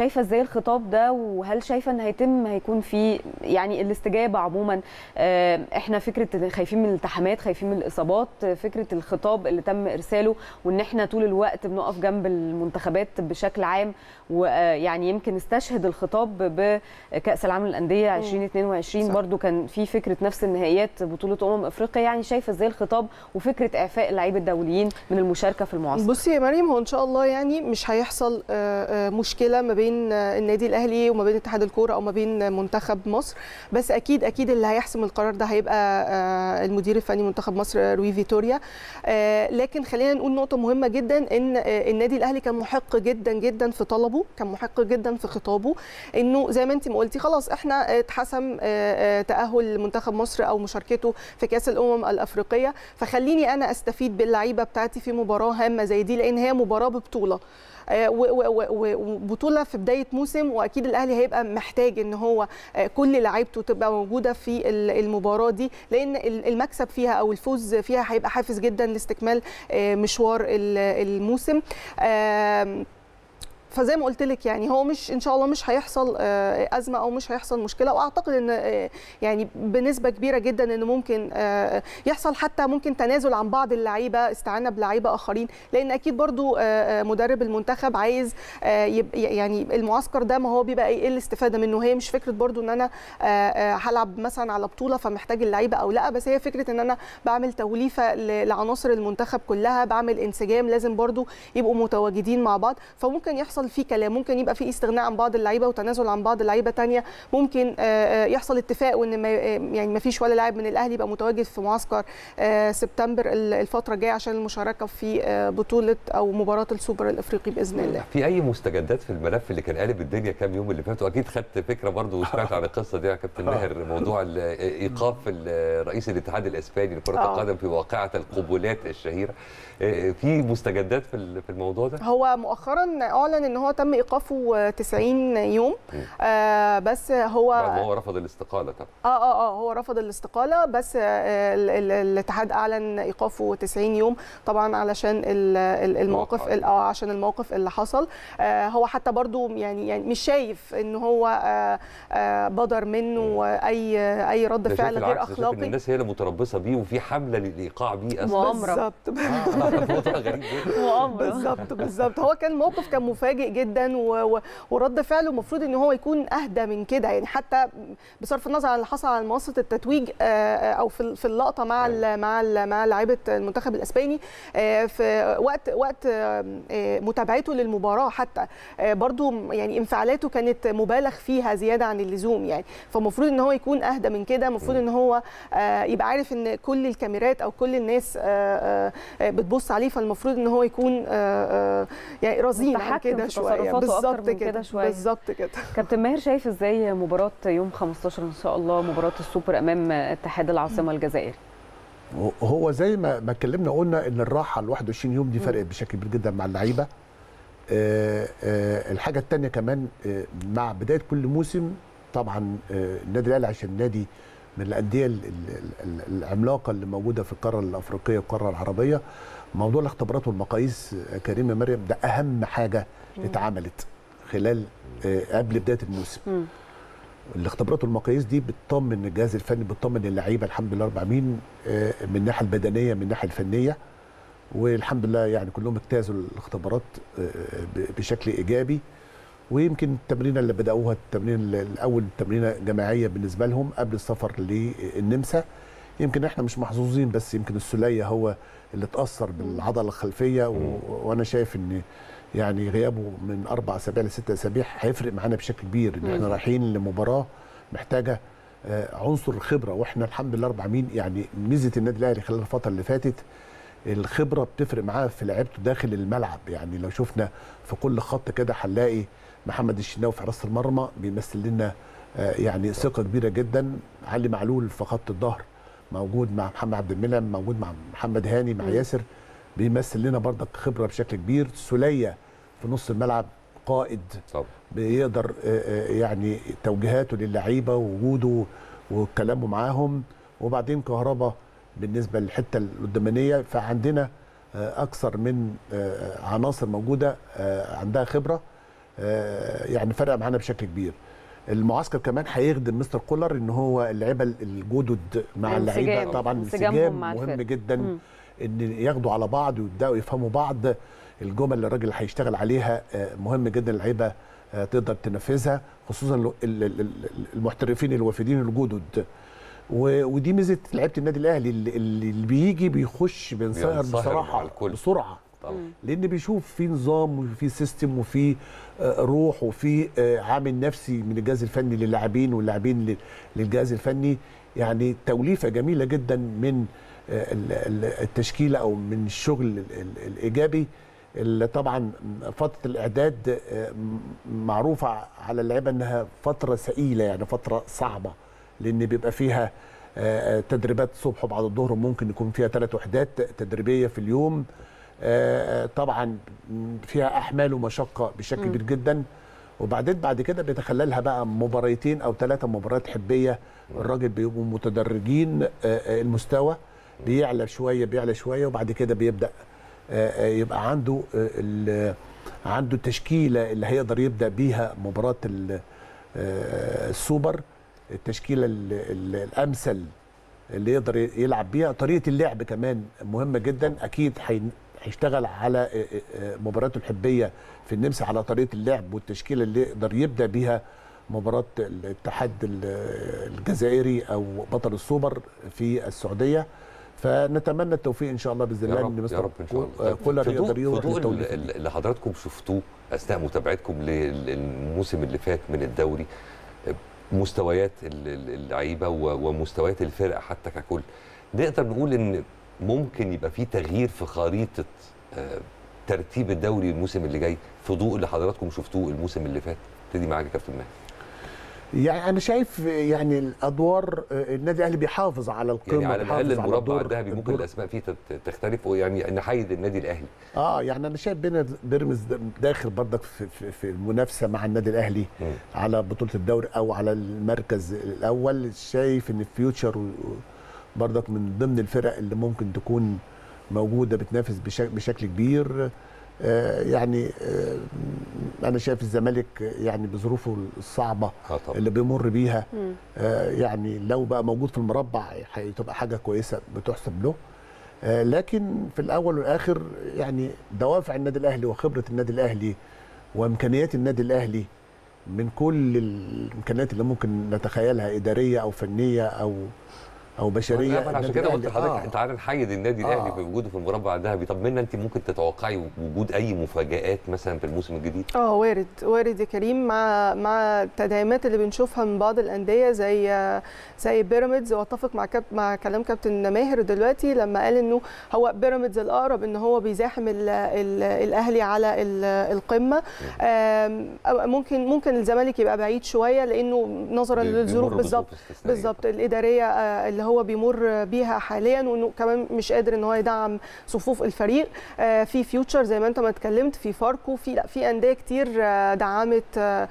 شايفه ازاي الخطاب ده، وهل شايفه ان هيكون في يعني الاستجابه عموما؟ احنا فكره خايفين من الالتحامات، خايفين من الاصابات، فكره الخطاب اللي تم ارساله وان احنا طول الوقت بنقف جنب المنتخبات بشكل عام، ويعني يمكن استشهد الخطاب بكاس العالم للانديه 2022 برضو كان في فكره نفس النهائيات بطوله افريقيا. يعني شايفه ازاي الخطاب وفكره اعفاء اللعيبه الدوليين من المشاركه في المعسكر؟ بصي يا مريم، هو ان شاء الله يعني مش هيحصل مشكله ما بين النادي الاهلي وما بين اتحاد الكوره او ما بين منتخب مصر، بس اكيد اللي هيحسم القرار ده هيبقى المدير الفني منتخب مصر روي فيتوريا. لكن خلينا نقول نقطه مهمه جدا، ان النادي الاهلي كان محق جدا جدا في طلبه، كان محق جدا في خطابه، انه زي ما انت ما قلتي خلاص احنا اتحسم تاهل منتخب مصر او مشاركته في كاس الامم الافريقيه، فخليني انا استفيد باللعيبه بتاعتي في مباراه هامه زي دي، لان هي مباراه ببطوله وبطوله في بدايه موسم، واكيد الاهلي هيبقى محتاج ان هو كل لعيبته تبقى موجوده في المباراه دي، لان المكسب فيها او الفوز فيها هيبقى حافز جدا لاستكمال مشوار الموسم. فزي ما قلت لك يعني هو مش ان شاء الله مش هيحصل ازمه او مش هيحصل مشكله، واعتقد ان يعني بنسبه كبيره جدا ان ممكن يحصل حتى ممكن تنازل عن بعض اللعيبه، استعانه بلعيبه اخرين، لان اكيد برضو مدرب المنتخب عايز يعني المعسكر ده ما هو بيبقى ايه الاستفاده منه. هي مش فكره برضو ان انا هلعب مثلا على بطوله فمحتاج اللعيبه او لا، بس هي فكره ان انا بعمل توليفه لعناصر المنتخب كلها، بعمل انسجام، لازم برضو يبقوا متواجدين مع بعض. فممكن يحصل في كلام، ممكن يبقى في استغناء عن بعض اللعيبه وتنازل عن بعض اللعيبه ثانيه، ممكن يحصل اتفاق وان يعني ما فيش ولا لاعب من الاهلي يبقى متواجد في معسكر سبتمبر الفتره الجايه عشان المشاركه في بطوله او مباراه السوبر الافريقي باذن الله. في اي مستجدات في الملف اللي كان قالب الدنيا كام يوم اللي فاتوا؟ اكيد خدت فكره برضو وسمعت عن القصه دي يا كابتن ماهر، موضوع ايقاف رئيس الاتحاد الاسباني لكره القدم في واقعه القبولات الشهيره. في مستجدات في الموضوع ده؟ هو مؤخرا اعلن ان هو تم ايقافه 90 يوم، بس هو بعد ما هو رفض الاستقاله طبعا. هو رفض الاستقاله، بس الاتحاد اعلن ايقافه 90 يوم طبعا علشان الموقف عشان الموقف اللي حصل. هو حتى برضو يعني مش شايف ان هو بدر منه اي رد فعل غير اخلاقي. ان الناس هي اللي متربصه بيه وفي حمله للايقاع بيه اصلا. بالظبط غريب جدا. بالظبط هو كان موقف كان مفاجئ جدا، ورد فعله المفروض ان هو يكون اهدى من كده، يعني حتى بصرف النظر عن اللي حصل على منصه التتويج او في اللقطه مع لعيبه المنتخب الاسباني في وقت متابعته للمباراه، حتى برضو يعني انفعالاته كانت مبالغ فيها زياده عن اللزوم، يعني فالمفروض ان هو يكون اهدى من كده، المفروض ان هو يبقى عارف ان كل الكاميرات او كل الناس بتبص عليه، فالمفروض ان هو يكون يعني رزين عن كده شويه. بالظبط كده. كابتن ماهر، شايف ازاي مباراه يوم 15 ان شاء الله، مباراه السوبر امام اتحاد العاصمه الجزائري؟ هو زي ما اتكلمنا قلنا ان الراحه ال 21 يوم دي فرقت بشكل كبير جدا مع اللعيبه. الحاجه الثانيه كمان مع بدايه كل موسم طبعا النادي الاهلي عشان نادي من الانديه العملاقه اللي موجوده في القاره الافريقيه والقاره العربيه، موضوع الاختبارات والمقاييس كريم يا مريم ده اهم حاجه اتعملت خلال قبل بدايه الموسم. الاختبارات والمقاييس دي بتطمن الجهاز الفني، بتطمن اللعيبه الحمد لله رب العالمين من الناحيه البدنيه من الناحيه الفنيه، والحمد لله يعني كلهم اجتازوا الاختبارات بشكل ايجابي. ويمكن التمرينه اللي بداوها التمرين الاول تمرينه جماعيه بالنسبه لهم قبل السفر للنمسا. يمكن احنا مش محظوظين، بس يمكن السوليه هو اللي اتاثر بالعضله الخلفيه، وانا شايف ان يعني غيابه من 4 أسابيع ل6 أسابيع هيفرق معانا بشكل كبير، ان احنا رايحين لمباراه محتاجه عنصر الخبره، واحنا الحمد لله رب العالمين يعني ميزه النادي الاهلي خلال الفتره اللي فاتت الخبره بتفرق معاه في لعيبته داخل الملعب. يعني لو شفنا في كل خط كده هنلاقي محمد الشناوي في حراسه المرمى بيمثل لنا يعني ثقه كبيره جدا. علي معلول في خط الظهر موجود مع محمد عبد المنعم، موجود مع محمد هاني، مع ياسر، بيمثل لنا برضك خبره بشكل كبير. سوليه في نص الملعب قائد طبعا، بيقدر يعني توجيهاته للعيبه ووجوده وكلامه معاهم. وبعدين كهربا بالنسبه للحته القدامانيه، فعندنا اكثر من عناصر موجوده عندها خبره. يعني فرق معانا بشكل كبير. المعسكر كمان هيخدم مستر كولر ان هو اللعيبه الجدد مع اللعيبه طبعا انسجام مهم جدا ان ياخدوا على بعض ويبداوا يفهموا بعض. الجمل اللي الراجل هيشتغل عليها مهم جدا اللعيبه تقدر تنفذها، خصوصا المحترفين الوافدين الجدد. ودي ميزه لعيبه النادي الاهلي اللي بيجي بيخش بينصهر بصراحه بسرعه طبعا. لان بيشوف في نظام وفي سيستم وفي روح وفي عامل نفسي من الجهاز الفني للاعبين واللاعبين للجهاز الفني. يعني توليفه جميله جدا من التشكيله او من الشغل الايجابي اللي طبعا فتره الاعداد معروفه على اللعيبه انها فتره ثقيله، يعني فتره صعبه، لان بيبقى فيها تدريبات الصبح وبعد الظهر، ممكن يكون فيها 3 وحدات تدريبيه في اليوم. طبعا فيها احمال ومشقه بشكل كبير جدا. وبعدين بعد كده بيتخللها بقى مباريتين او 3 مباريات حبيه. الراجل بيبقوا متدرجين، المستوى بيعلى شويه وبعد كده بيبدا يبقى عنده التشكيله اللي هيقدر يبدا بيها مباراه السوبر، التشكيله الامثل اللي يقدر يلعب بيها. طريقه اللعب كمان مهمه جدا، اكيد هيشتغل على مباراته الحبيه في النمسا على طريقه اللعب والتشكيله اللي يقدر يبدا بيها مباراه الاتحاد الجزائري او بطل السوبر في السعوديه. فنتمنى التوفيق ان شاء الله باذن الله، ان مستر كولر يقدر يروح للتوليف اللي حضراتكم شفتوه اثناء متابعتكم للموسم اللي فات من الدوري، مستويات اللعيبه ومستويات الفرق حتى ككل. نقدر نقول ان ممكن يبقى في تغيير في خريطه ترتيب الدوري الموسم اللي جاي في ضوء اللي حضراتكم شفتوه الموسم اللي فات. ابتدي معاك يا كابتن ماهر. يعني انا شايف يعني الادوار النادي الاهلي بيحافظ على القمه، يعني على الاقل المربع الذهبي ممكن الاسماء فيه تختلف، يعني نحيد النادي الاهلي. يعني انا شايف بيراميدز داخل برضك في المنافسه مع النادي الاهلي على بطوله الدوري او على المركز الاول. شايف ان الفيوتشر برضك من ضمن الفرق اللي ممكن تكون موجوده بتنافس بشكل كبير. يعني انا شايف الزمالك يعني بظروفه الصعبه اللي بيمر بيها، يعني لو بقى موجود في المربع هتبقى حاجه كويسه بتحسب له. لكن في الاول والاخر يعني دوافع النادي الاهلي وخبره النادي الاهلي وامكانيات النادي الاهلي من كل الامكانيات اللي ممكن نتخيلها، اداريه او فنيه او بشريه. عشان كده قلت لحضرتك تعالى نحيد النادي الاهلي في وجوده في المربع الذهبي. طب منى انت ممكن تتوقعي وجود اي مفاجآت مثلا في الموسم الجديد؟ وارد يا كريم، مع التدعيمات اللي بنشوفها من بعض الانديه زي بيراميدز. واتفق مع كلام كابتن ماهر دلوقتي لما قال انه هو بيراميدز الاقرب ان هو بيزاحم الاهلي على القمه. ممكن الزمالك يبقى بعيد شويه لانه نظرا للظروف بالظبط الاداريه اللي هو بيمر بيها حاليا، وانه كمان مش قادر ان هو يدعم صفوف الفريق. في فيوتشر زي ما انت ما اتكلمت، في فاركو، في انديه كتير دعمت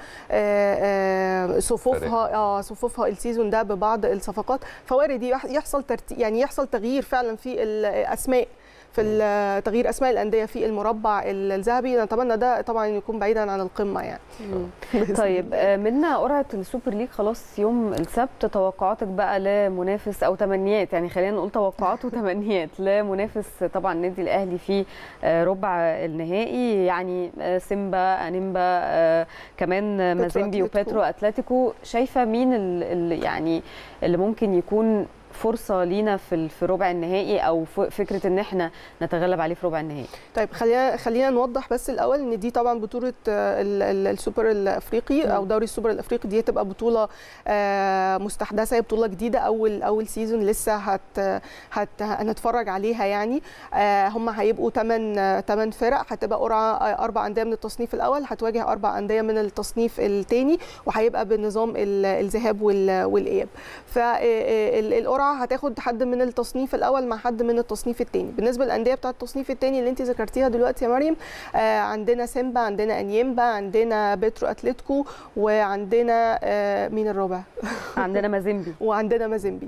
صفوفها السيزون ده ببعض الصفقات. فوارد يحصل تغيير فعلا في الاسماء، في تغيير اسماء الانديه في المربع الذهبي. نتمنى ده طبعا يكون بعيدا عن القمه يعني. طيب منا قرعه السوبر ليج خلاص يوم السبت، توقعاتك بقى لمنافس او تمنيات، يعني خلينا نقول توقعات وتمنيات لمنافس طبعا النادي الاهلي في ربع النهائي، يعني سيمبا، انيمبا، كمان مازيمبي وبيترو اتلتيكو. شايفه مين اللي ممكن يكون فرصه لينا في ربع النهائي، او فكره ان احنا نتغلب عليه في ربع النهائي؟ طيب خلينا نوضح بس الاول ان دي طبعا بطوله السوبر الافريقي او دوري السوبر الافريقي. دي هتبقى بطوله مستحدثه، هي بطوله جديده، اول سيزون لسه هنتفرج عليها. يعني هم هيبقوا 8 فرق، هتبقى قرعه 4 انديه من التصنيف الاول هتواجه 4 انديه من التصنيف الثاني، وهيبقى بنظام الذهاب والاياب. فالقرعه القرعه هتاخد حد من التصنيف الاول مع حد من التصنيف الثاني. بالنسبه للانديه بتاعه التصنيف الثاني اللي انت ذكرتيها دلوقتي يا مريم، عندنا سيمبا، عندنا انيمبا، عندنا بيترو اتلتيكو، وعندنا مين الرابع؟ عندنا مازيمبي وعندنا مازيمبي.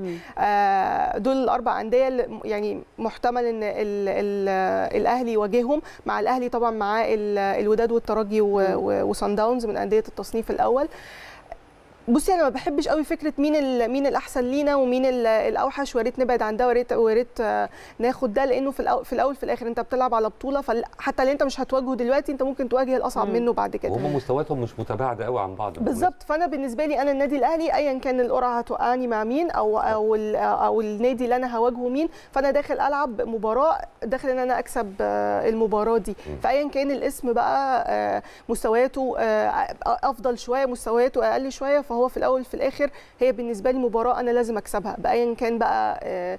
دول الاربع انديه اللي يعني محتمل ان الاهلي يواجههم. مع الاهلي طبعا مع الوداد والترجي وصن داونز من انديه التصنيف الاول. بصي انا ما بحبش قوي فكره مين الاحسن لينا ومين الاوحش، ويا ريت نبعد عن ده ويا ريت ناخد ده، لانه في الاول في الاخر انت بتلعب على بطوله، فحتى اللي انت مش هتواجهه دلوقتي انت ممكن تواجه الاصعب منه بعد كده. وهم مستوياتهم مش متباعده قوي عن بعض بالظبط. فانا بالنسبه لي انا النادي الاهلي ايا كان القرعه هتوقعني مع مين او النادي اللي انا هواجهه مين، فانا داخل العب مباراه، داخل ان انا اكسب المباراه دي. فايا كان الاسم بقى مستوياته افضل شويه مستوياته اقل شويه، فهو في الاول في الاخر هي بالنسبه لي مباراه انا لازم اكسبها بايا كان بقى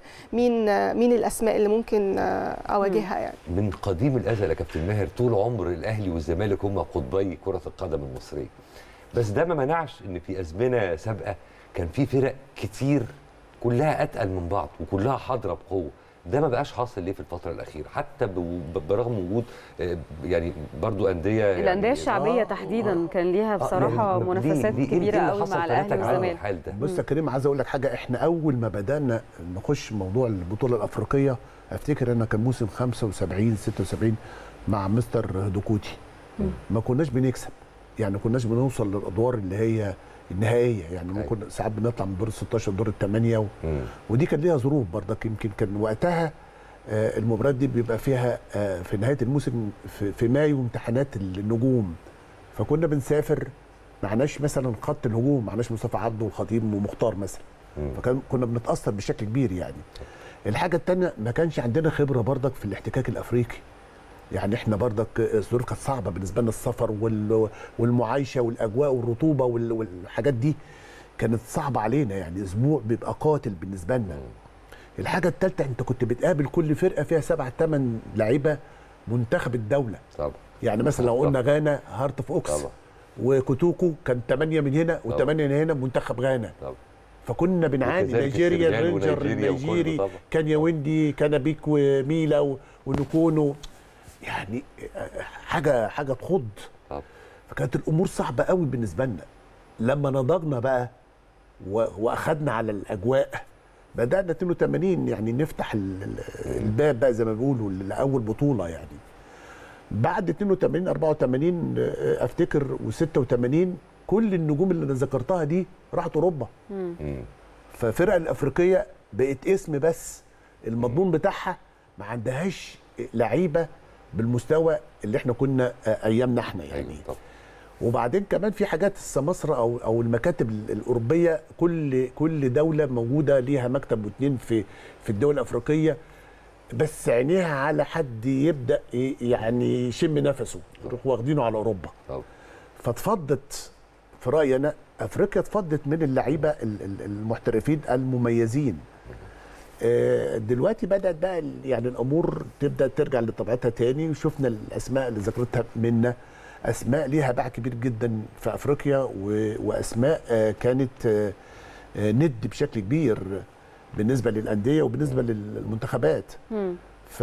مين الاسماء اللي ممكن اواجهها يعني. من قديم الازل يا كابتن ماهر طول عمر الاهلي والزمالك هم قطبي كره القدم المصريه، بس ده ما منعش ان في ازمنه سابقه كان في فرق كتير كلها اتقل من بعض وكلها حاضره بقوه. ده ما بقاش حاصل ليه في الفتره الاخيره، حتى برغم وجود يعني برضو انديه الانديه الشعبيه تحديدا كان ليها بصراحه منافسات كبيره قوي مع الاهلي والزمالك. بص يا كريم، عايز اقول لك حاجه، احنا اول ما بدانا نخش موضوع البطوله الافريقيه افتكر انا كان موسم 75 76 مع مستر هدوكوتي، ما كناش بنكسب، يعني كناش بنوصل للادوار اللي هي النهائيه، يعني ممكن ساعات بنطلع من دور ال 16 دور الثمانيه ودي كان ليها ظروف برضك. يمكن كان وقتها المباريات دي بيبقى فيها في نهايه الموسم في مايو امتحانات النجوم، فكنا بنسافر معناش مثلا خط الهجوم، معناش مصطفى عبده والخطيب ومختار مثلا، كنا بنتاثر بشكل كبير يعني. الحاجه الثانيه ما كانش عندنا خبره برضك في الاحتكاك الافريقي، يعني احنا برضك الظروف كانت صعبه بالنسبه لنا، السفر والمعايشه والاجواء والرطوبه والحاجات دي كانت صعبه علينا، يعني اسبوع بيبقى قاتل بالنسبه لنا. الحاجه الثالثه انت كنت بتقابل كل فرقه فيها 7 8 لعيبه منتخب الدوله طبعا، يعني مثلا لو قلنا غانا هارت اوف اوكس طبعا، وكوتوكو كان 8 من هنا و8 من هنا منتخب غانا طبعا، فكنا بنعاني. نيجيريا الرينجر النيجيري، كان ياوندي، كان بيك وميلا ونكونو، يعني حاجه تخض. فكانت الامور صعبه قوي بالنسبه لنا. لما نضجنا بقى واخدنا على الاجواء بدانا 82 يعني نفتح الباب بقى زي ما بيقولوا لاول بطوله. يعني بعد 82 84 افتكر و86 كل النجوم اللي انا ذكرتها دي راحت اوروبا، ففرق الافريقيه بقت اسم بس، المضمون بتاعها ما عندهاش لعيبه بالمستوى اللي احنا كنا ايامنا احنا يعني. وبعدين كمان في حاجات السماسرة او المكاتب الاوروبيه، كل دوله موجوده ليها مكتب واثنين في الدول الافريقيه، بس عينيها على حد يبدا يعني يشم نفسه يروح واخدينه على اوروبا. فاتفضت في رايي انا افريقيا اتفضت من اللعيبه المحترفين المميزين. دلوقتي بدات بقى يعني الامور تبدا ترجع لطبيعتها تاني، وشفنا الاسماء اللي ذكرتها منا، اسماء ليها باع كبير جدا في افريقيا، واسماء كانت ند بشكل كبير بالنسبه للانديه وبالنسبه للمنتخبات. ف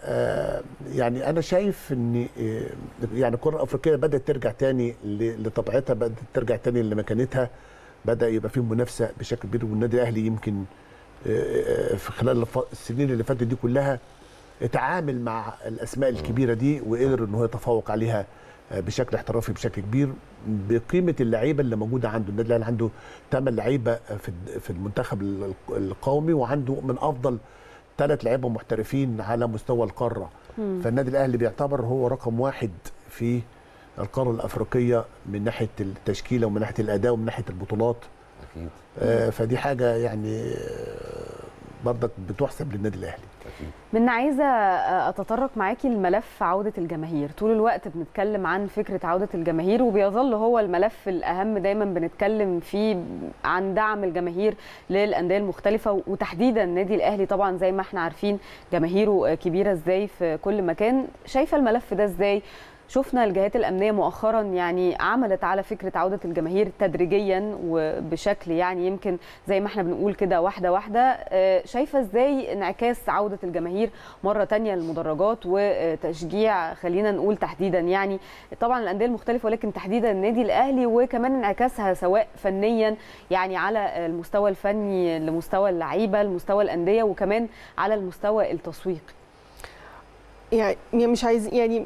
يعني انا شايف ان يعني الكره الافريقيه بدات ترجع تاني لطبيعتها، بدات ترجع تاني لمكانتها، بدا يبقى فيه منافسه بشكل كبير. والنادي الاهلي يمكن في خلال السنين اللي فاتت دي كلها اتعامل مع الاسماء الكبيره دي وقدر ان هو يتفوق عليها بشكل احترافي بشكل كبير بقيمه اللعيبه اللي موجوده عنده. النادي الاهلي عنده 8 لعيبه في المنتخب القومي، وعنده من افضل 3 لعيبه محترفين على مستوى القاره. فالنادي الاهلي بيعتبر هو رقم 1 في القاره الافريقيه من ناحيه التشكيله ومن ناحيه الاداء ومن ناحيه البطولات. اكيد. فدي حاجه يعني برضك بتحسب للنادي الاهلي. من عايزه اتطرق معاكي لملف عوده الجماهير. طول الوقت بنتكلم عن فكره عوده الجماهير، وبيظل هو الملف الاهم دايما بنتكلم فيه عن دعم الجماهير للانديه المختلفه، وتحديدا النادي الاهلي طبعا زي ما احنا عارفين جماهيره كبيره ازاي في كل مكان. شايفه الملف ده ازاي؟ شفنا الجهات الامنيه مؤخرا يعني عملت على فكره عوده الجماهير تدريجيا وبشكل يعني يمكن زي ما احنا بنقول كده واحده واحده. شايفه ازاي انعكاس عوده الجماهير مره ثانيه للمدرجات وتشجيع خلينا نقول تحديدا يعني طبعا الانديه المختلفه ولكن تحديدا النادي الاهلي، وكمان انعكاسها سواء فنيا يعني على المستوى الفني لمستوى اللعيبه لمستوى الانديه وكمان على المستوى التسويقي؟ يعني مش عايز يعني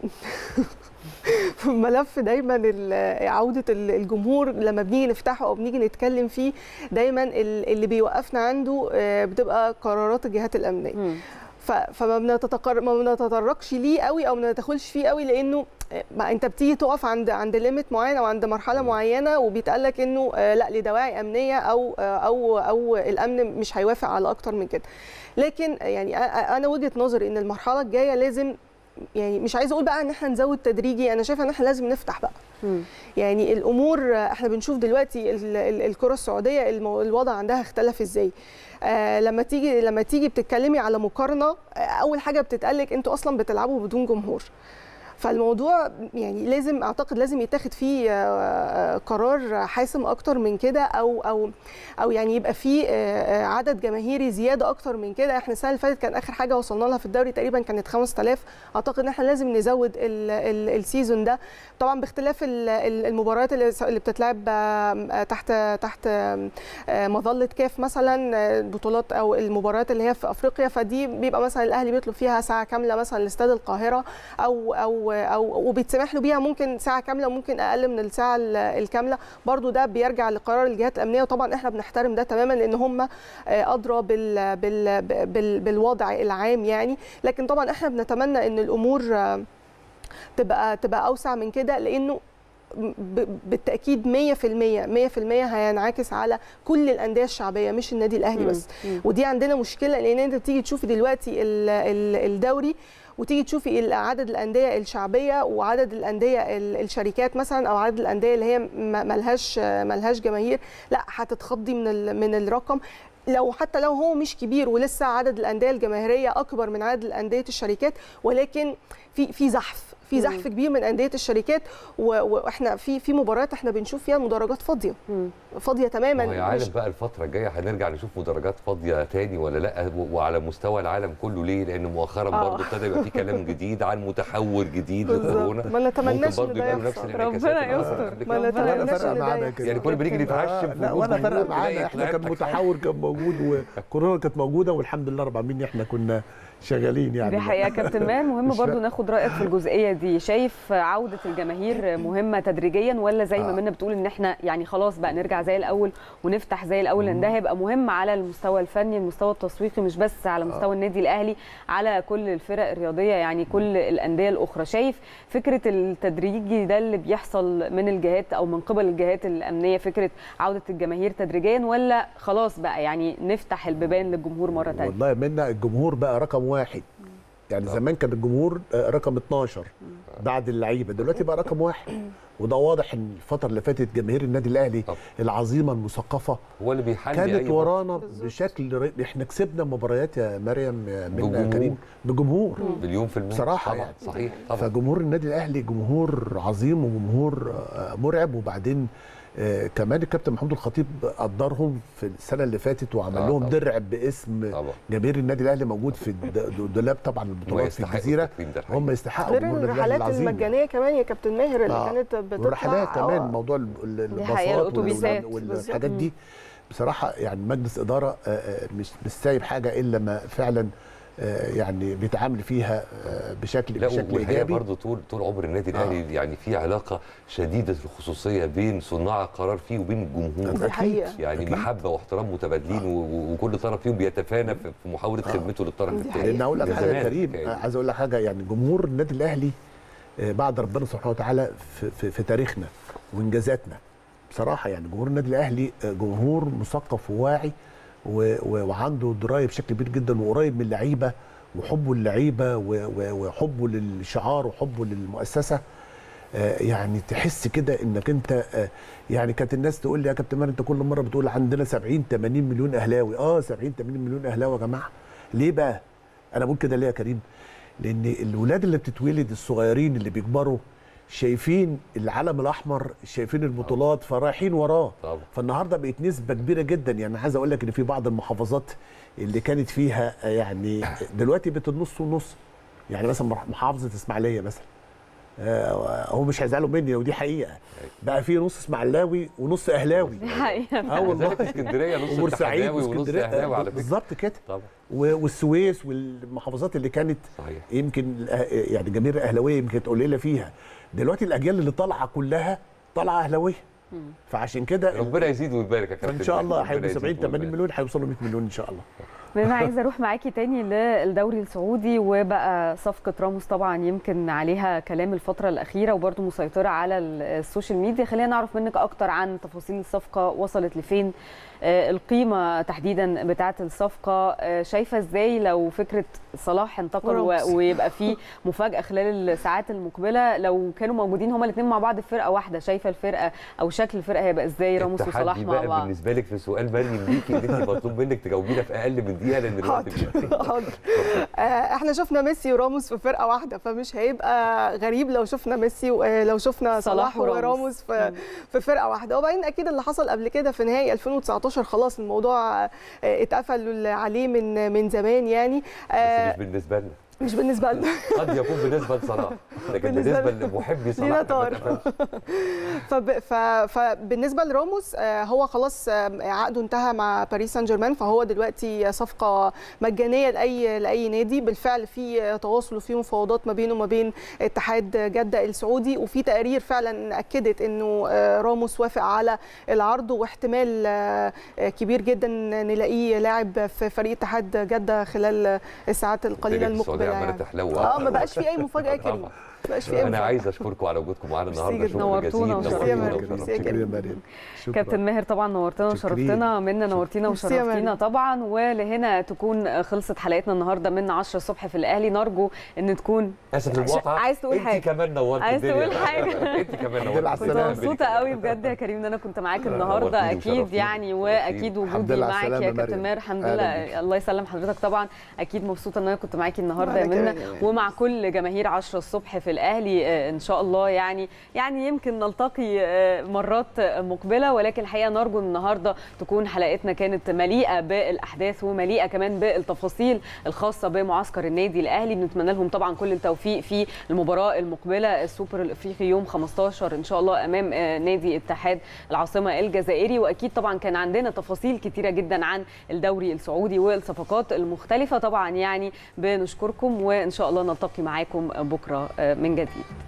ملف دايما عودة الجمهور لما بنيجي نفتحه أو بنيجي نتكلم فيه دايما اللي بيوقفنا عنده بتبقى قرارات الجهات الأمنية. فما بنتطرقش ليه قوي او ما بندخلش فيه قوي، لانه ما انت بتيجي تقف عند ليميت معين او عند مرحله معينه وبيتقال لك انه لا لدواعي امنيه او الامن مش هيوافق على اكتر من كده. لكن يعني انا وجهه نظري ان المرحله الجايه لازم يعني مش عايزه اقول بقى ان احنا نزود تدريجي، انا شايفه ان احنا لازم نفتح بقى. يعني الامور احنا بنشوف دلوقتي الكره السعوديه الوضع عندها اختلف ازاي. لما تيجي بتتكلمي على مقارنه اول حاجه بتتقالك انتوا اصلا بتلعبوا بدون جمهور. فالموضوع يعني لازم اعتقد لازم يتاخد فيه قرار حاسم اكتر من كده او يعني يبقى فيه عدد جماهيري زياده اكتر من كده. احنا السنه اللي فاتت كان اخر حاجه وصلنا لها في الدوري تقريبا كانت 5000. اعتقد ان احنا لازم نزود السيزون ده طبعا باختلاف المباريات اللي بتتلعب تحت مظله كاف مثلا بطولات او المباريات اللي هي في افريقيا، فدي بيبقى مثلا الاهلي بيطلب فيها ساعه كامله مثلا لاستاد القاهره او وبيتسمح له بيها ممكن ساعه كامله وممكن اقل من الساعه الكامله. برضو ده بيرجع لقرار الجهات الامنيه وطبعا احنا بنحترم ده تماما لان هم ادرى بالوضع العام يعني. لكن طبعا احنا بنتمنى ان الامور تبقى اوسع من كده، لانه بالتاكيد 100% هينعكس على كل الانديه الشعبيه مش النادي الاهلي بس. ودي عندنا مشكله لان انت بتيجي تشوفي دلوقتي الدوري وتيجي تشوفي عدد الانديه الشعبيه وعدد الانديه الشركات مثلا او عدد الانديه اللي هي ملهاش جماهير، لا هتتخضي من الرقم. حتى لو هو مش كبير ولسه عدد الانديه الجماهيريه اكبر من عدد الانديه الشركات، ولكن في زحف كبير من انديه الشركات. واحنا في مباريات احنا بنشوف فيها مدرجات فاضيه تماما. يا عالم بقى الفتره الجايه هنرجع نشوف مدرجات فاضيه تاني ولا لا، وعلى مستوى العالم كله ليه؟ لان مؤخرا برضه ابتدى يبقى في كلام جديد عن متحور جديد للكورونا. ما نتمناش ان ده يحصل. ربنا يستر. ما نتمناش ان ده يعني كل ما نيجي نتعشم لا ولا فرق معانا، احنا كان متحور كان موجود وكورونا كانت موجوده والحمد لله رب العالمين احنا كنا شغالين يعني. دي حقيقه كابتن ماهر، مهم برضو ناخد رايك في الجزئيه دي. شايف عوده الجماهير مهمه تدريجيا ولا زي ما منا بتقول ان احنا يعني خلاص بقى نرجع زي الاول ونفتح زي الاول، لان ده هيبقى مهم على المستوى الفني المستوى التسويقي مش بس على مستوى النادي الاهلي، على كل الفرق الرياضيه يعني كل الانديه الاخرى. شايف فكره التدريجي ده اللي بيحصل من الجهات او من قبل الجهات الامنيه، فكره عوده الجماهير تدريجيا ولا خلاص بقى يعني نفتح البيبان للجمهور مره ثانيه؟ والله منا الجمهور بقى رقم 1 يعني. زمان كان الجمهور رقم 12 بعد اللعيبه، دلوقتي بقى رقم 1. وده واضح ان الفتره اللي فاتت جماهير النادي الاهلي العظيمه المثقفه هو اللي بيحل كانت ورانا بشكل احنا كسبنا مباريات يا مريم من كريم بجمهور مليون في المية بصراحه طبعا. يعني صحيح طبعا. فجمهور النادي الاهلي جمهور عظيم وجمهور مرعب. وبعدين كمان الكابتن محمود الخطيب قدرهم في السنه اللي فاتت وعمل لهم درع باسم جماهير النادي الاهلي موجود في دولاب طبعا البطولات في الجزيره. هم يستحقوا غير الرحلات المجانيه كمان يا كابتن ماهر اللي كانت بتطلع والرحلات كمان موضوع الباصات والحاجات دي. بصراحه يعني مجلس اداره مش سايب حاجه الا ما فعلا يعني بيتعامل فيها بشكل ايجابي. برضه طول عمر النادي الاهلي يعني في علاقه شديده الخصوصيه بين صناع القرار فيه وبين الجمهور. أكيد. يعني أكيد. محبه واحترام متبادلين وكل طرف فيهم بيتفانى في محاوله خدمته للطرف الثاني. لان اقول لك حاجه يا كريم، عايز اقول لك حاجه، يعني جمهور النادي الاهلي بعد ربنا سبحانه وتعالى في تاريخنا وانجازاتنا بصراحه، يعني جمهور النادي الاهلي جمهور مثقف وواعي وعنده درايه بشكل كبير جدا وقريب من اللعيبه وحبه للعيبه وحبه للشعار وحبه للمؤسسه. يعني تحس كده انك انت يعني كانت الناس تقول لي يا كابتن ماهر انت كل مره بتقول عندنا 70 80 مليون اهلاوي. 70 80 مليون اهلاوي يا جماعه. ليه بقى انا بقول كده ليه يا كريم؟ لان الولاد اللي بتتولد الصغيرين اللي بيكبروا شايفين العلم الاحمر، شايفين البطولات، فرايحين وراه. فالنهارده بقت نسبه كبيره جدا. يعني عايز اقول لك ان في بعض المحافظات اللي كانت فيها يعني دلوقتي بقت النص ونص. يعني مثلا محافظه اسماعيليه مثلا، هو مش هيزعلوا مني ودي حقيقه، بقى في نص اسماعيلاوي ونص اهلاوي. دي حقيقه. والله اسكندريه نص وبورسعيد ونص اهلاوي على فكره. بالظبط كده. والسويس والمحافظات اللي كانت صحيح. يمكن يعني جماهير اهلاويه يمكن قليله فيها، دلوقتي الاجيال اللي طالعه كلها طالعه اهلاويه. فعشان كده ربنا يزيد ويبارك يا كابتن. ان شاء الله هيبقوا 70 80 مليون، هيوصلوا 100 مليون ان شاء الله. انا عايزه اروح معاكي تاني للدوري السعودي، وبقى صفقه راموس طبعا يمكن عليها كلام الفتره الاخيره وبرده مسيطره على السوشيال ميديا. خلينا نعرف منك اكتر عن تفاصيل الصفقه، وصلت لفين، القيمه تحديدا بتاعه الصفقه، شايفه ازاي لو فكره صلاح انتقل ويبقى في مفاجاه خلال الساعات المقبله لو كانوا موجودين هما الاثنين مع بعض في فرقه واحده، شايفه الفرقه او شكل الفرقه هيبقى ازاي راموس وصلاح مع بعض؟ بالنسبه لك في سؤال مريم ليكي اللي انت مطلوب منك تجاوبينا في اقل من دقيقه لان الوقت حاضر. احنا شفنا ميسي وراموس في فرقه واحده، فمش هيبقى غريب لو شفنا ميسي لو شفنا صلاح وراموس في فرقه واحده. وبعدين اكيد اللي حصل قبل كده في نهائي 2019 خلاص الموضوع اتقفل عليه من زمان يعني. بس مش بالنسبه لنا، مش بالنسبه لنا قد يكون بالنسبه لصلاح، لكن بالنسبه لمحبي صلاح فبالنسبه لراموس هو خلاص عقده انتهى مع باريس سان جيرمان، فهو دلوقتي صفقه مجانيه لاي نادي. بالفعل في تواصل وفي مفاوضات ما بينه وما بين اتحاد جده السعودي، وفي تقارير فعلا اكدت انه راموس وافق على العرض، واحتمال كبير جدا نلاقيه لاعب في فريق اتحاد جده خلال الساعات القليله المقبله. ما بقاش في اي مفاجاه يا كريم. انا عايز اشكركم على وجودكم معانا النهارده، نورتونا وشرفتونا. كابتن ماهر طبعا نورتنا وشرفتنا، منا نورتينا وشرفتينا طبعا. ولهنا تكون خلصت حلقتنا النهارده من 10 الصبح في الاهلي. نرجو ان تكون اسف المقاطعه، عايز تقول حاجه؟ انت كمان نورتي، عايز تقول حاجه؟ انت كمان نورتي. كنت مبسوطه قوي بجد يا كريم ان انا كنت معاك النهارده اكيد يعني، واكيد وجودي معاك يا كابتن ماهر الحمد لله. الله يسلم حضرتك طبعا. اكيد مبسوطه ان انا كنت معاكي النهارده يا منا، ومع كل جماهير 10 الصبح في الاهلي ان شاء الله. يعني يمكن نلتقي مرات مقبله، ولكن الحقيقه نرجو النهارده تكون حلقتنا كانت مليئه بالاحداث ومليئه كمان بالتفاصيل الخاصه بمعسكر النادي الاهلي. بنتمنى لهم طبعا كل التوفيق في المباراه المقبله السوبر الافريقي يوم 15 ان شاء الله امام نادي اتحاد العاصمه الجزائري. واكيد طبعا كان عندنا تفاصيل كتيره جدا عن الدوري السعودي والصفقات المختلفه طبعا. يعني بنشكركم، وان شاء الله نلتقي معاكم بكره من جديد.